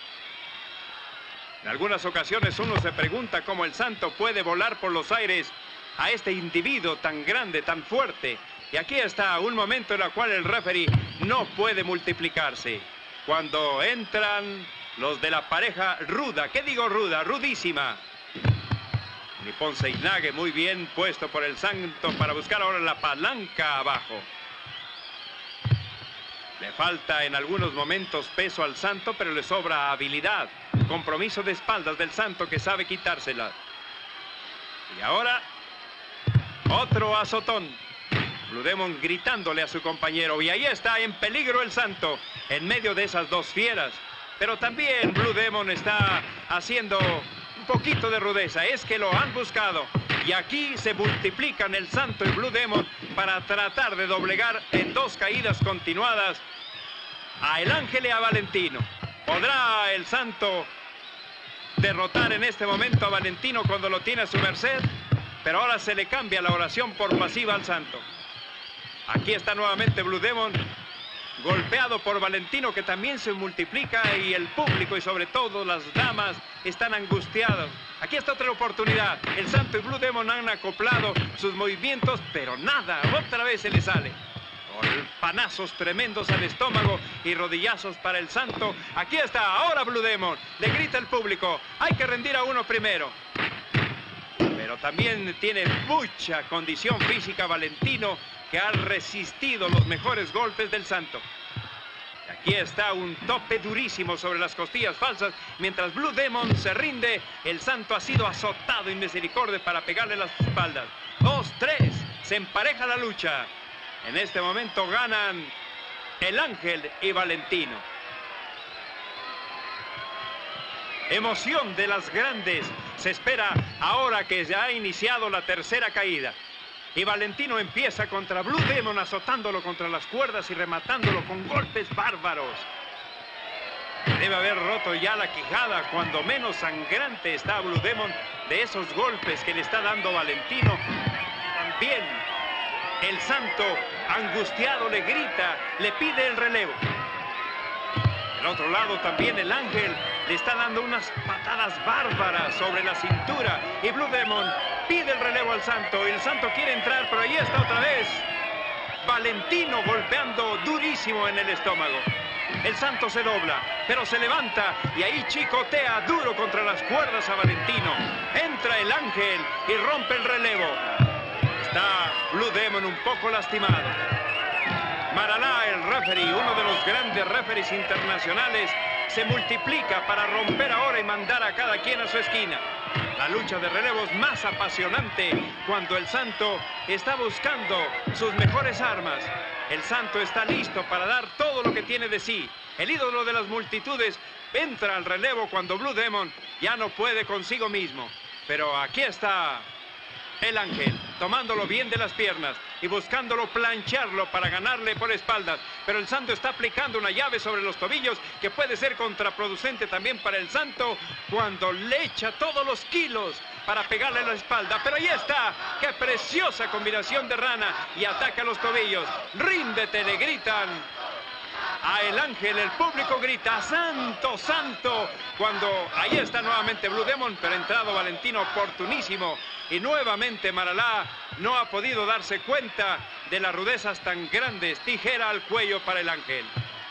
En algunas ocasiones uno se pregunta cómo el Santo puede volar por los aires a este individuo tan grande, tan fuerte. Y aquí está un momento en el cual el referee no puede multiplicarse. Cuando entran los de la pareja ruda, ¿qué digo ruda? Rudísima. Nippon Seinage, muy bien puesto por el Santo para buscar ahora la palanca abajo. Le falta en algunos momentos peso al Santo, pero le sobra habilidad. Compromiso de espaldas del Santo, que sabe quitársela. Y ahora, otro azotón. Blue Demon gritándole a su compañero. Y ahí está en peligro el Santo, en medio de esas dos fieras. Pero también Blue Demon está haciendo un poquito de rudeza. Es que lo han buscado. Y aquí se multiplican el Santo y Blue Demon para tratar de doblegar en dos caídas continuadas a el Ángel y a Valentino. ¿Podrá el Santo derrotar en este momento a Valentino cuando lo tiene a su merced? Pero ahora se le cambia la oración por pasiva al Santo. Aquí está nuevamente Blue Demon, golpeado por Valentino, que también se multiplica, y el público y sobre todo las damas están angustiados. Aquí está otra oportunidad. El Santo y Blue Demon han acoplado sus movimientos, pero nada, otra vez se le sale. Golpanazos tremendos al estómago y rodillazos para el Santo. Aquí está, ahora Blue Demon. Le grita el público, hay que rendir a uno primero. Pero también tiene mucha condición física Valentino, que ha resistido los mejores golpes del Santo. Y aquí está un tope durísimo sobre las costillas falsas. Mientras Blue Demon se rinde, el Santo ha sido azotado en misericordia para pegarle las espaldas. Dos, tres, se empareja la lucha. En este momento ganan el Ángel y Valentino. Emoción de las grandes. Se espera ahora que ya ha iniciado la tercera caída. Y Valentino empieza contra Blue Demon, azotándolo contra las cuerdas y rematándolo con golpes bárbaros. Debe haber roto ya la quijada, cuando menos sangrante está Blue Demon de esos golpes que le está dando Valentino. También el Santo, angustiado, le grita, le pide el relevo. Del otro lado también el Ángel le está dando unas patadas bárbaras sobre la cintura. Y Blue Demon pide el relevo al Santo. Y el Santo quiere entrar, pero ahí está otra vez Valentino golpeando durísimo en el estómago. El santo se dobla, pero se levanta y ahí chicotea duro contra las cuerdas a Valentino. Entra el ángel y rompe el relevo. Está Blue Demon un poco lastimado. Maralá, el referee, uno de los grandes referees internacionales, se multiplica para romper ahora y mandar a cada quien a su esquina. La lucha de relevos más apasionante cuando el santo está buscando sus mejores armas. El santo está listo para dar todo lo que tiene de sí. El ídolo de las multitudes entra al relevo cuando Blue Demon ya no puede consigo mismo. Pero aquí está el ángel, tomándolo bien de las piernas y buscándolo plancharlo para ganarle por espaldas. Pero el santo está aplicando una llave sobre los tobillos que puede ser contraproducente también para el santo cuando le echa todos los kilos para pegarle la espalda. Pero ahí está, qué preciosa combinación de rana y ataca los tobillos. Ríndete, le gritan a el ángel, el público grita, santo, santo, cuando ahí está nuevamente Blue Demon, pero ha entrado Valentino oportunísimo y nuevamente Maralá no ha podido darse cuenta de las rudezas tan grandes. Tijera al cuello para el ángel.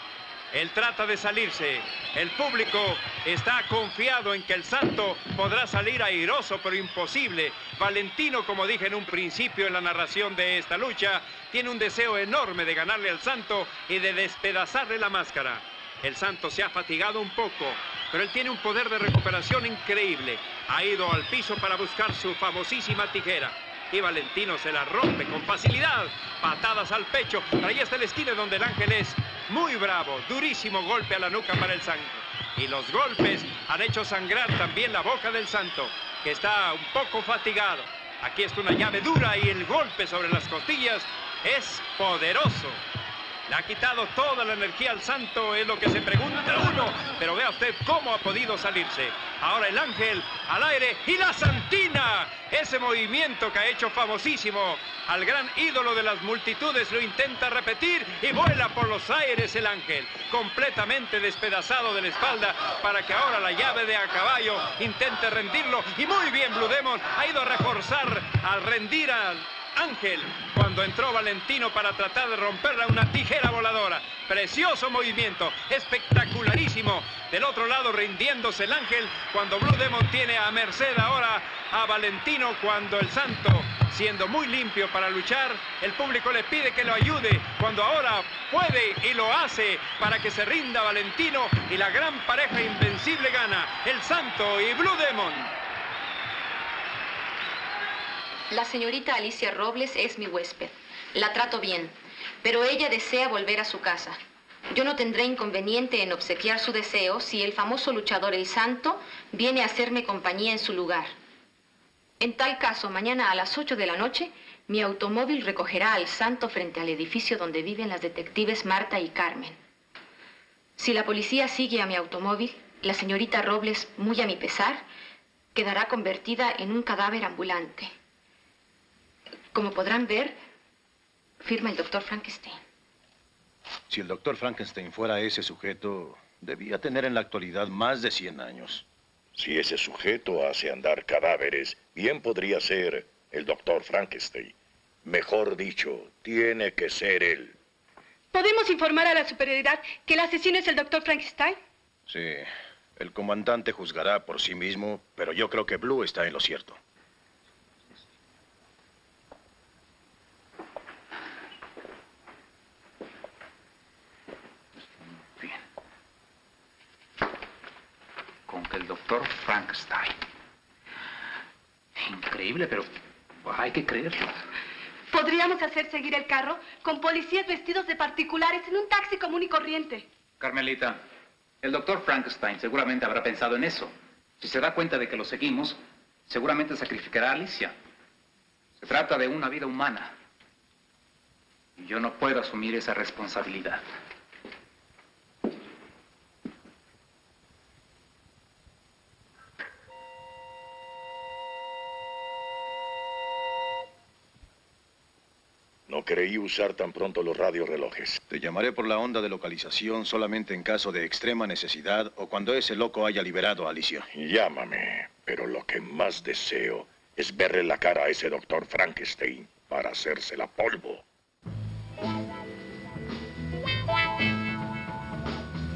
Él trata de salirse. El público está confiado en que el santo podrá salir airoso, pero imposible. Valentino, como dije en un principio en la narración de esta lucha, tiene un deseo enorme de ganarle al santo y de despedazarle la máscara. El santo se ha fatigado un poco, pero él tiene un poder de recuperación increíble. Ha ido al piso para buscar su famosísima tijera. Y Valentino se la rompe con facilidad. Patadas al pecho. Ahí está la esquina donde el ángel es muy bravo. Durísimo golpe a la nuca para el santo. Y los golpes han hecho sangrar también la boca del santo, que está un poco fatigado. Aquí está una llave dura y el golpe sobre las costillas es poderoso. Le ha quitado toda la energía al santo, es lo que se pregunta uno. Pero vea usted cómo ha podido salirse. Ahora el ángel al aire y la santina. Ese movimiento que ha hecho famosísimo al gran ídolo de las multitudes lo intenta repetir y vuela por los aires el ángel. Completamente despedazado de la espalda para que ahora la llave de a caballo intente rendirlo. Y muy bien Blue Demon ha ido a reforzar al rendir al ángel cuando entró Valentino para tratar de romperla, una tijera voladora. Precioso movimiento, espectacularísimo. Del otro lado rindiéndose el ángel cuando Blue Demon tiene a merced ahora a Valentino, cuando el santo, siendo muy limpio para luchar, el público le pide que lo ayude, cuando ahora puede y lo hace para que se rinda Valentino y la gran pareja invencible gana, el santo y Blue Demon. La señorita Alicia Robles es mi huésped. La trato bien, pero ella desea volver a su casa. Yo no tendré inconveniente en obsequiar su deseo si el famoso luchador El Santo viene a hacerme compañía en su lugar. En tal caso, mañana a las ocho de la noche, mi automóvil recogerá al Santo frente al edificio donde viven las detectives Marta y Carmen. Si la policía sigue a mi automóvil, la señorita Robles, muy a mi pesar, quedará convertida en un cadáver ambulante. Como podrán ver, firma el doctor Frankenstein. Si el doctor Frankenstein fuera ese sujeto, debía tener en la actualidad más de cien años. Si ese sujeto hace andar cadáveres, bien podría ser el doctor Frankenstein. Mejor dicho, tiene que ser él. ¿Podemos informar a la superioridad que el asesino es el doctor Frankenstein? Sí, el comandante juzgará por sí mismo, pero yo creo que Blue está en lo cierto. Con que el doctor Frankenstein. Increíble, pero hay que creerlo. Podríamos hacer seguir el carro con policías vestidos de particulares en un taxi común y corriente. Carmelita, el doctor Frankenstein seguramente habrá pensado en eso. Si se da cuenta de que lo seguimos, seguramente sacrificará a Alicia. Se trata de una vida humana. Y yo no puedo asumir esa responsabilidad. No creí usar tan pronto los radiorrelojes. Te llamaré por la onda de localización solamente en caso de extrema necesidad o cuando ese loco haya liberado a Alicia. Llámame, pero lo que más deseo es verle la cara a ese doctor Frankenstein para hacérsela polvo.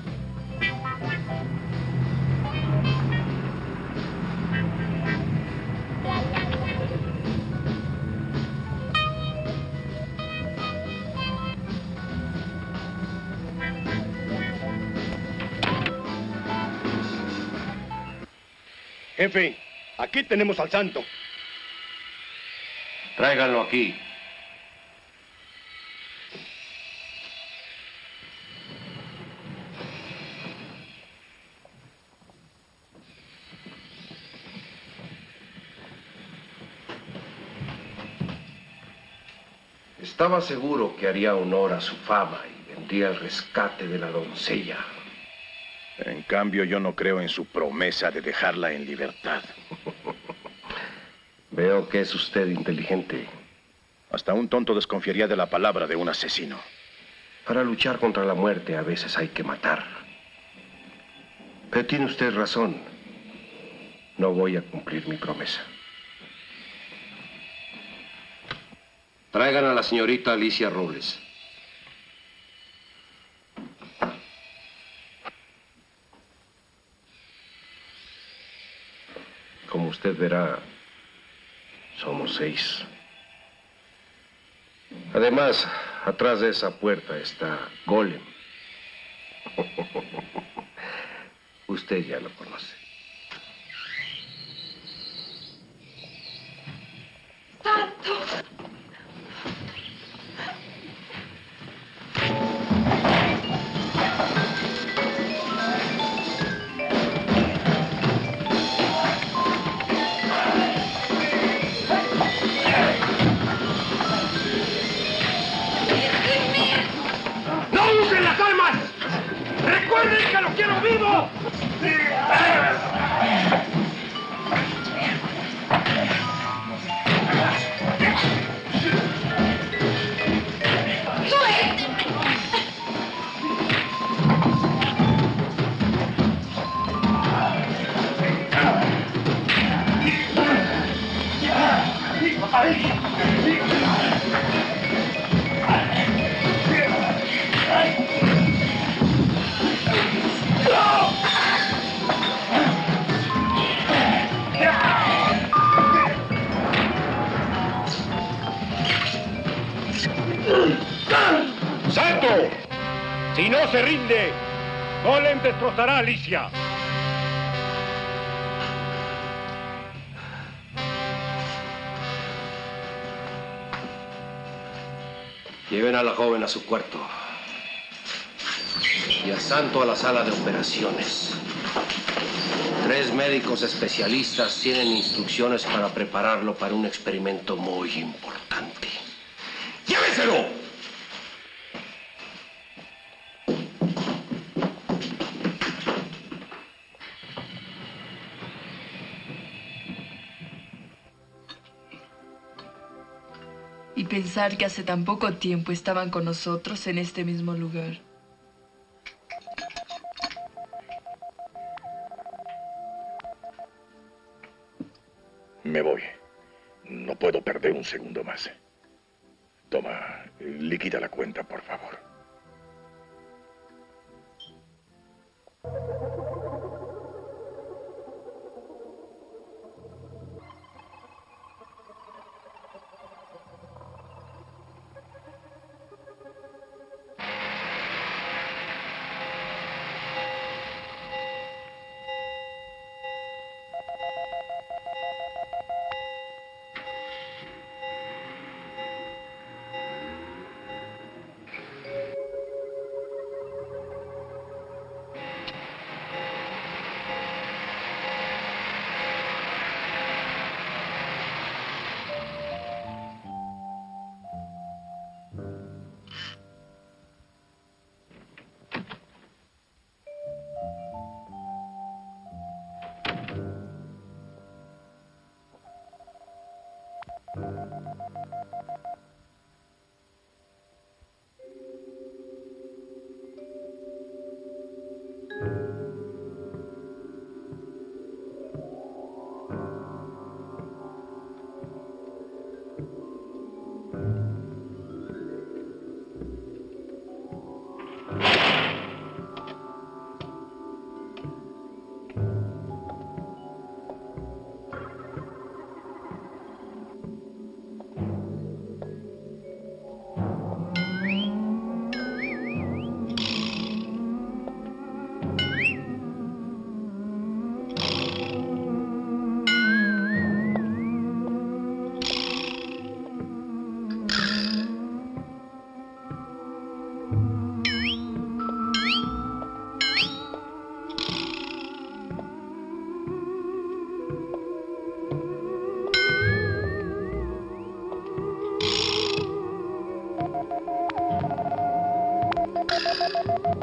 Jefe, aquí tenemos al santo. Tráiganlo aquí. Estaba seguro que haría honor a su fama y vendría al rescate de la doncella. En cambio, yo no creo en su promesa de dejarla en libertad. Veo que es usted inteligente. Hasta un tonto desconfiaría de la palabra de un asesino. Para luchar contra la muerte a veces hay que matar. Pero tiene usted razón. No voy a cumplir mi promesa. Traigan a la señorita Alicia Robles. Como usted verá, somos seis. Además, atrás de esa puerta está Golem. Usted ya lo conoce. ¡Santo! ¡No usen las armas! ¡Recuerden que lo quiero vivo! ¡Santo! Si no se rinde, Golem destrozará a Alicia. Lleven a la joven a su cuarto. Y a Santo a la sala de operaciones. Tres médicos especialistas tienen instrucciones para prepararlo para un experimento muy importante. ¡Llévenselo! Y pensar que hace tan poco tiempo estaban con nosotros en este mismo lugar. Me voy. No puedo perder un segundo más. Toma, liquida la cuenta, por favor.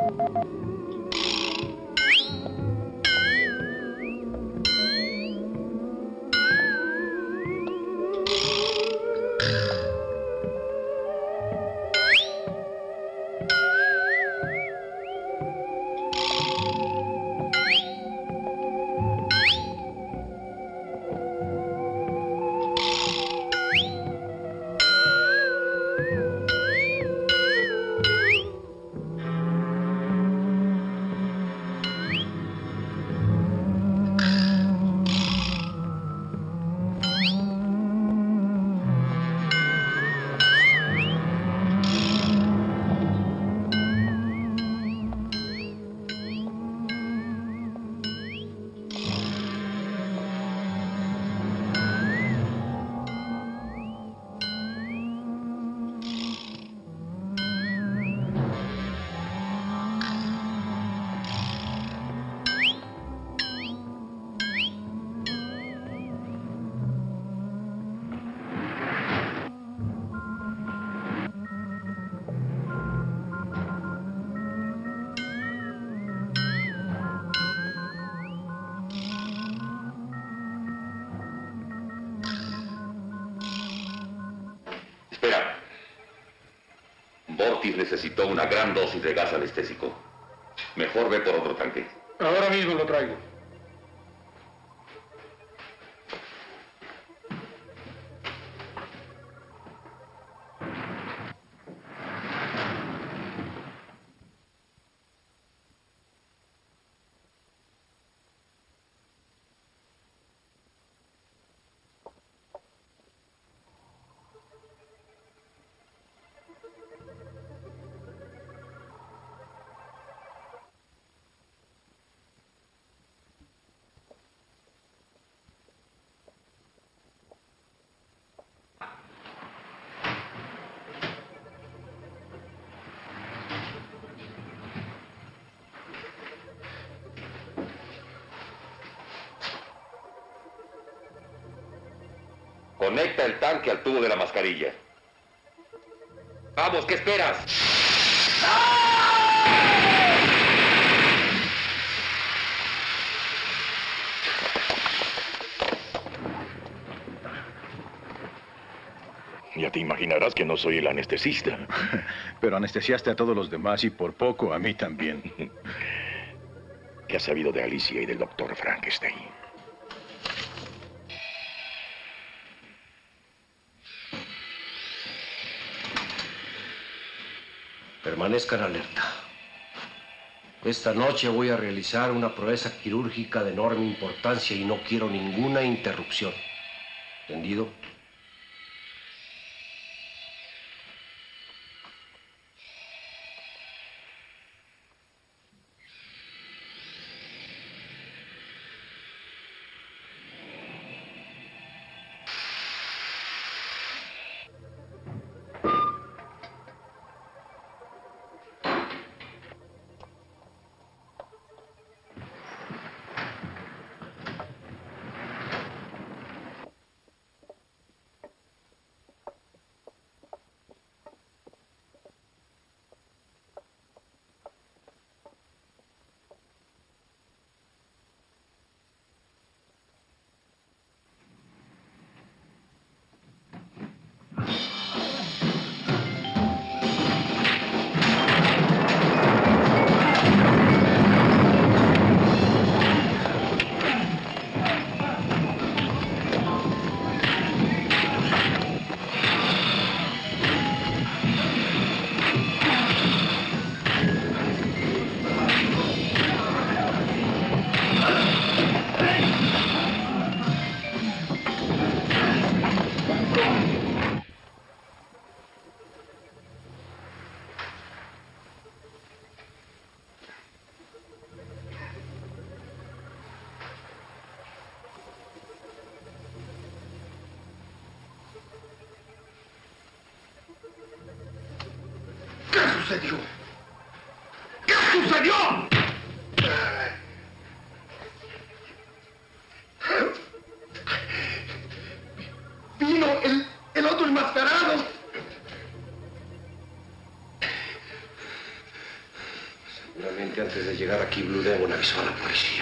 Espera. Vortis necesitó una gran dosis de gas anestésico. Mejor ve por otro tanque. Ahora mismo lo traigo. Conecta el tanque al tubo de la mascarilla. Vamos, ¿qué esperas? Ya te imaginarás que no soy el anestesista. Pero anestesiaste a todos los demás y por poco a mí también. ¿Qué has sabido de Alicia y del doctor Frankenstein? Permanezcan alerta. Esta noche voy a realizar una proeza quirúrgica de enorme importancia y no quiero ninguna interrupción. ¿Entendido? ¿Qué sucedió? ¿Qué sucedió? Vino el, el otro enmascarado. Seguramente antes de llegar aquí, Blue Demon avisó a la policía.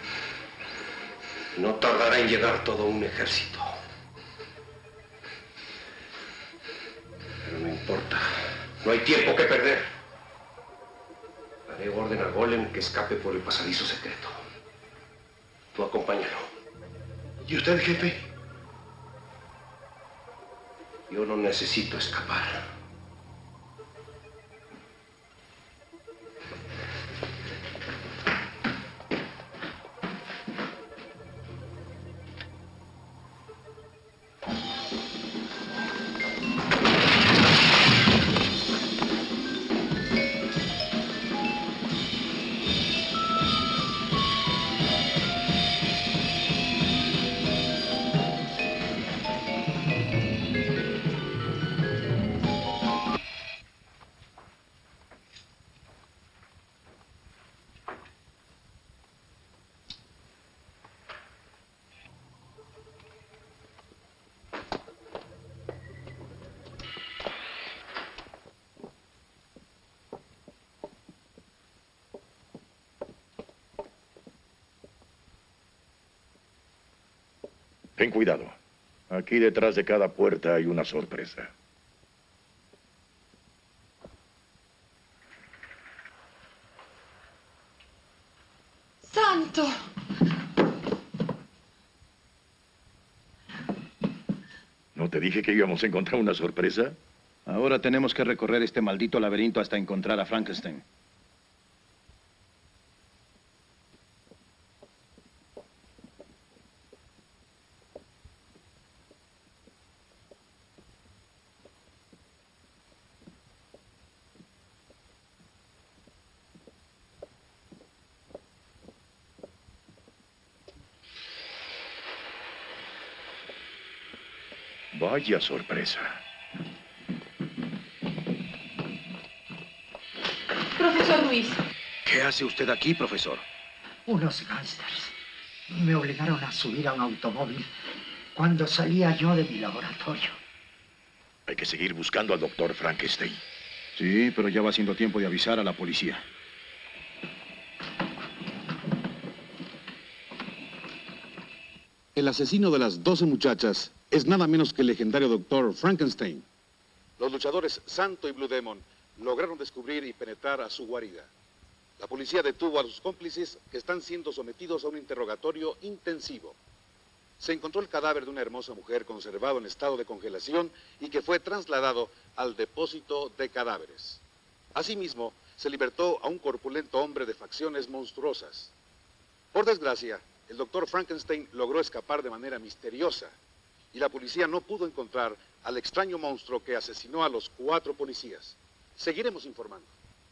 No tardará en llegar todo un ejército. Pero no importa. No hay tiempo que perder. Daré orden a Golem que escape por el pasadizo secreto. Tú acompáñalo. ¿Y usted, jefe? Yo no necesito escapar. Ten cuidado. Aquí detrás de cada puerta hay una sorpresa. ¡Santo! ¿No te dije que íbamos a encontrar una sorpresa? Ahora tenemos que recorrer este maldito laberinto hasta encontrar a Frankenstein. Vaya sorpresa. Profesor Ruiz. ¿Qué hace usted aquí, profesor? Unos gángsters me obligaron a subir a un automóvil cuando salía yo de mi laboratorio. Hay que seguir buscando al doctor Frankenstein. Sí, pero ya va siendo tiempo de avisar a la policía. El asesino de las doce muchachas es nada menos que el legendario doctor Frankenstein. Los luchadores Santo y Blue Demon lograron descubrir y penetrar a su guarida. La policía detuvo a sus cómplices que están siendo sometidos a un interrogatorio intensivo. Se encontró el cadáver de una hermosa mujer conservado en estado de congelación y que fue trasladado al depósito de cadáveres. Asimismo, se libertó a un corpulento hombre de facciones monstruosas. Por desgracia, el doctor Frankenstein logró escapar de manera misteriosa y la policía no pudo encontrar al extraño monstruo que asesinó a los cuatro policías. Seguiremos informando.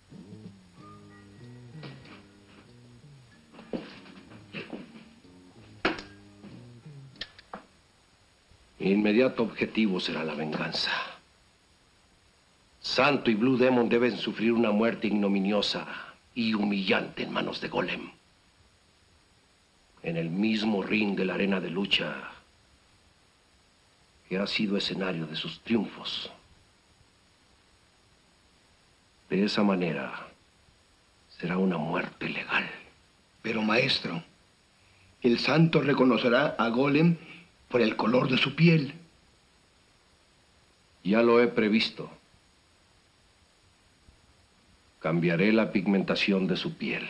Mi inmediato objetivo será la venganza. Santo y Blue Demon deben sufrir una muerte ignominiosa y humillante en manos de Golem. En el mismo ring de la arena de lucha que ha sido escenario de sus triunfos. De esa manera, será una muerte legal. Pero, maestro, el santo reconocerá a Golem por el color de su piel. Ya lo he previsto. Cambiaré la pigmentación de su piel.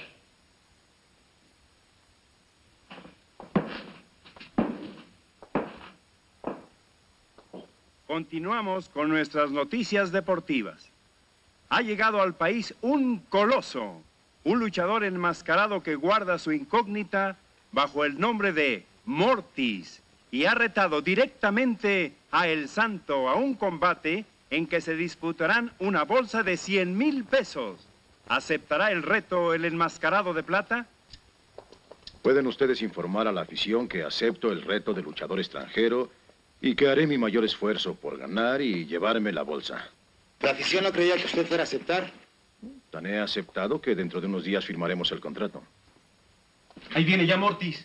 Continuamos con nuestras noticias deportivas. Ha llegado al país un coloso, un luchador enmascarado que guarda su incógnita bajo el nombre de Mortis y ha retado directamente a El Santo a un combate en que se disputarán una bolsa de cien mil pesos. ¿Aceptará el reto el enmascarado de plata? Pueden ustedes informar a la afición que acepto el reto de luchador extranjero y que haré mi mayor esfuerzo por ganar y llevarme la bolsa. ¿La afición no creía que usted fuera a aceptar? Tan he aceptado que dentro de unos días firmaremos el contrato. Ahí viene ya Mortis.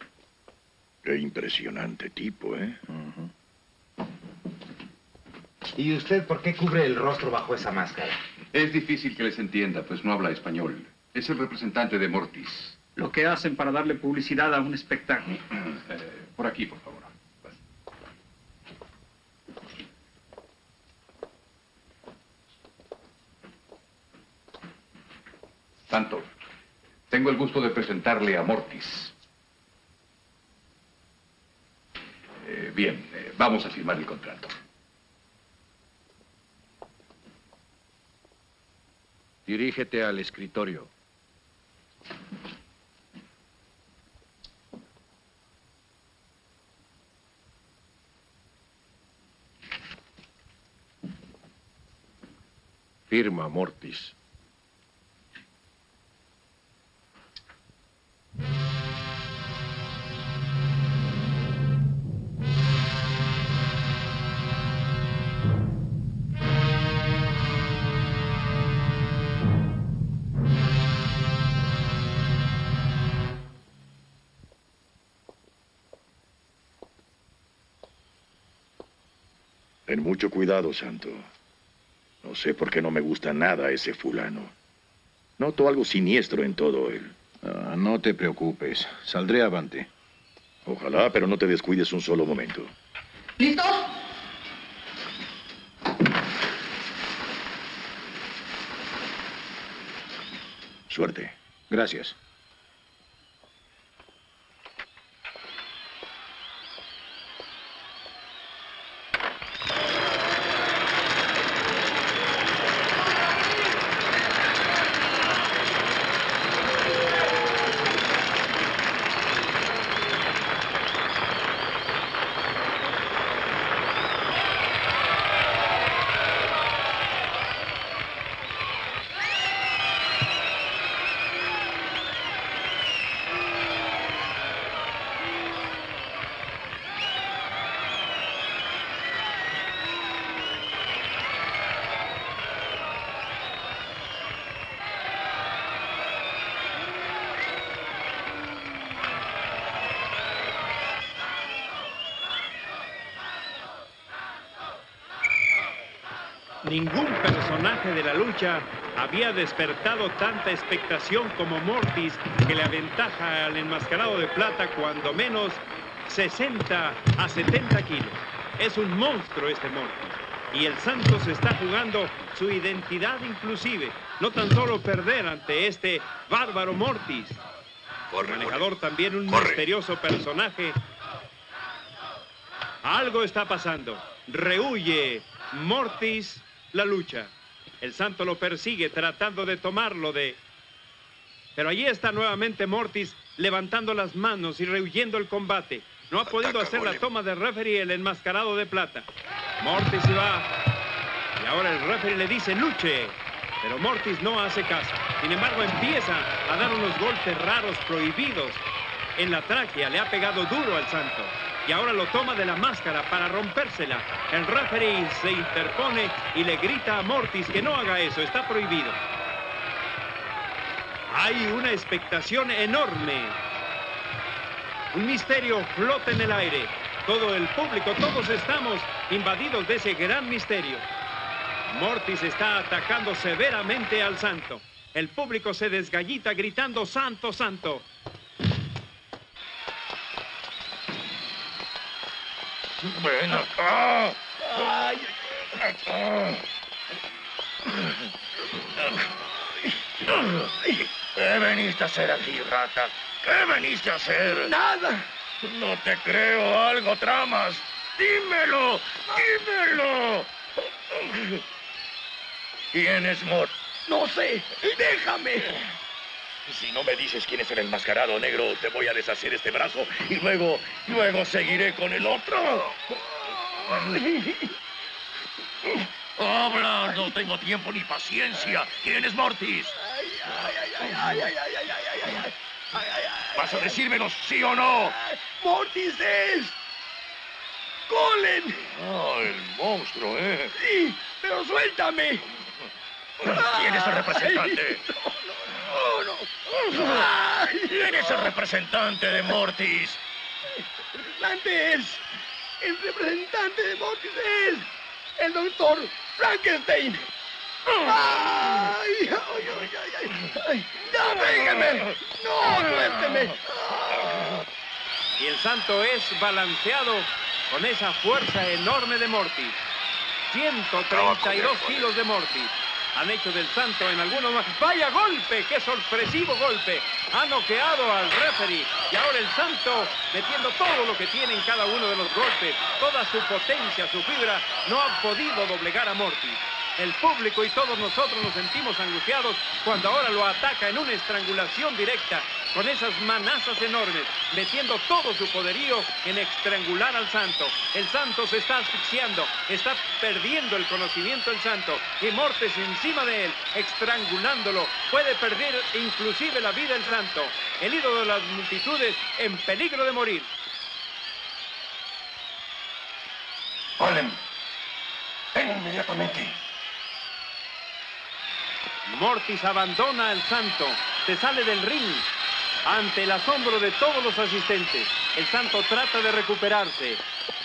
Qué impresionante tipo, ¿eh? Uh-huh. ¿Y usted por qué cubre el rostro bajo esa máscara? Es difícil que les entienda, pues no habla español. Es el representante de Mortis. Lo que hacen para darle publicidad a un espectáculo. Eh, por aquí, por favor. Santo, tengo el gusto de presentarle a Mortis. Eh, bien, eh, vamos a firmar el contrato. Dirígete al escritorio. Firma, Mortis. Ten mucho cuidado, Santo. No sé por qué no me gusta nada ese fulano. Noto algo siniestro en todo él. Ah, no te preocupes. Saldré avante. Ojalá, pero no te descuides un solo momento. ¿Listos? Suerte. Gracias. Ningún personaje de la lucha había despertado tanta expectación como Mortis, que le aventaja al enmascarado de plata cuando menos sesenta a setenta kilos. Es un monstruo este Mortis. Y el Santos está jugando su identidad inclusive. No tan solo perder ante este bárbaro Mortis. Corre, el manejador corre. También un corre. Misterioso personaje. Algo está pasando. Rehuye Mortis la lucha. El Santo lo persigue tratando de tomarlo de... Pero allí está nuevamente Mortis levantando las manos y rehuyendo el combate. No ha podido hacer la toma de referee el enmascarado de plata. Mortis se va. Y ahora el referee le dice luche. Pero Mortis no hace caso. Sin embargo, empieza a dar unos golpes raros prohibidos. En la tráquea le ha pegado duro al Santo. Y ahora lo toma de la máscara para rompérsela. El referee se interpone y le grita a Mortis que no haga eso, está prohibido. Hay una expectación enorme. Un misterio flota en el aire. Todo el público, todos estamos invadidos de ese gran misterio. Mortis está atacando severamente al Santo. El público se desgallita gritando ¡Santo, Santo! Ven acá. Ay, ¿qué veniste a hacer aquí, rata? ¿Qué veniste a hacer? Nada. No te creo, algo tramas. Dímelo, dímelo. ¿Quién es Mort? No sé, déjame. Si no me dices quién es el enmascarado negro, te voy a deshacer este brazo y luego, luego seguiré con el otro. Habla, no tengo tiempo ni paciencia. ¿Quién es Mortis? ¿Vas a decírmelo sí o no? Mortis es... Golem. Ah, el monstruo, ¿eh? Sí, pero suéltame. ¿Quién es el representante? No, no. no. ¿Quién es el representante de Mortis? El representante es... El representante de Mortis es... El doctor doctor Frankenstein. ¡Ay! ¡Ay, ay, ay! ay. ¡Ya, déjenme! ¡No, suélteme! Y el santo es balanceado con esa fuerza enorme de Morty. ciento treinta y dos kilos de Morty. Han hecho del santo en algunos más. ¡Vaya golpe! ¡Qué sorpresivo golpe! Ha noqueado al referee. Y ahora el santo, metiendo todo lo que tiene en cada uno de los golpes, toda su potencia, su fibra, no ha podido doblegar a Morty. El público y todos nosotros nos sentimos angustiados cuando ahora lo ataca en una estrangulación directa, con esas manazas enormes, metiendo todo su poderío en estrangular al santo. El santo se está asfixiando, está perdiendo el conocimiento el santo, y Mortes encima de él, estrangulándolo. Puede perder inclusive la vida el santo, el ídolo de las multitudes en peligro de morir. Golem, ven inmediatamente. Mortis abandona al santo, se sale del ring ante el asombro de todos los asistentes. El santo trata de recuperarse.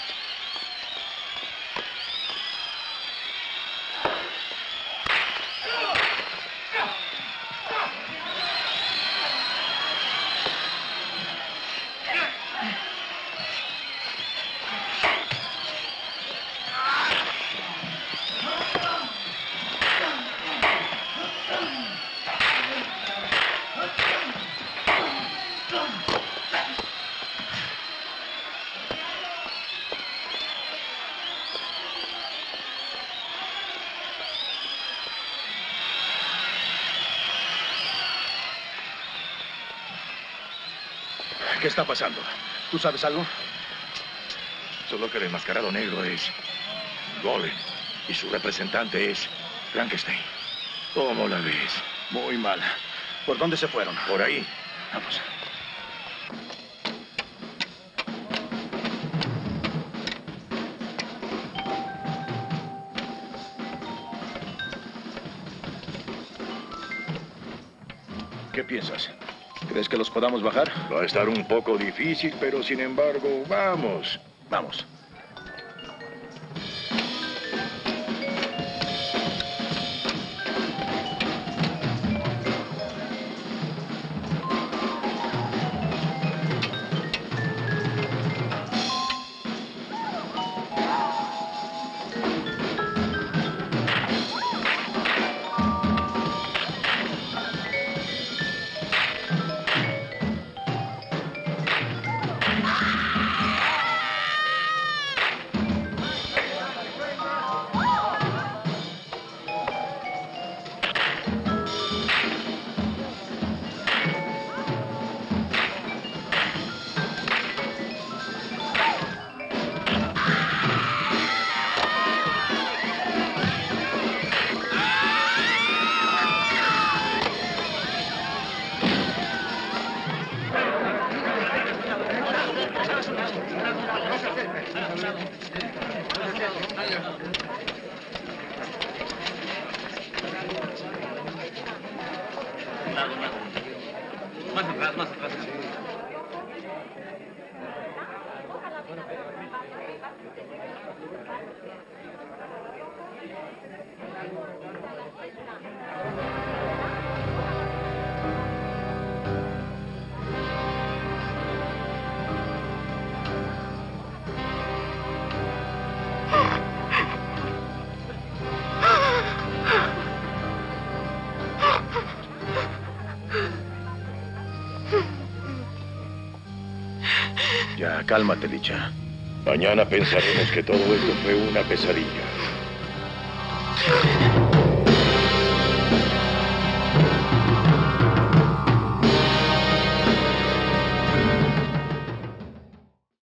¿Qué está pasando? ¿Tú sabes algo? Solo que el enmascarado negro es Golem y su representante es Frankenstein. ¿Cómo la ves? Muy mal. ¿Por dónde se fueron? Por ahí. Vamos. ¿Qué piensas? ¿Crees que los podamos bajar? Va a estar un poco difícil, pero sin embargo, vamos. Vamos. Más atrás, más atrás. Ya, cálmate, Licha. Mañana pensaremos que todo esto fue una pesadilla.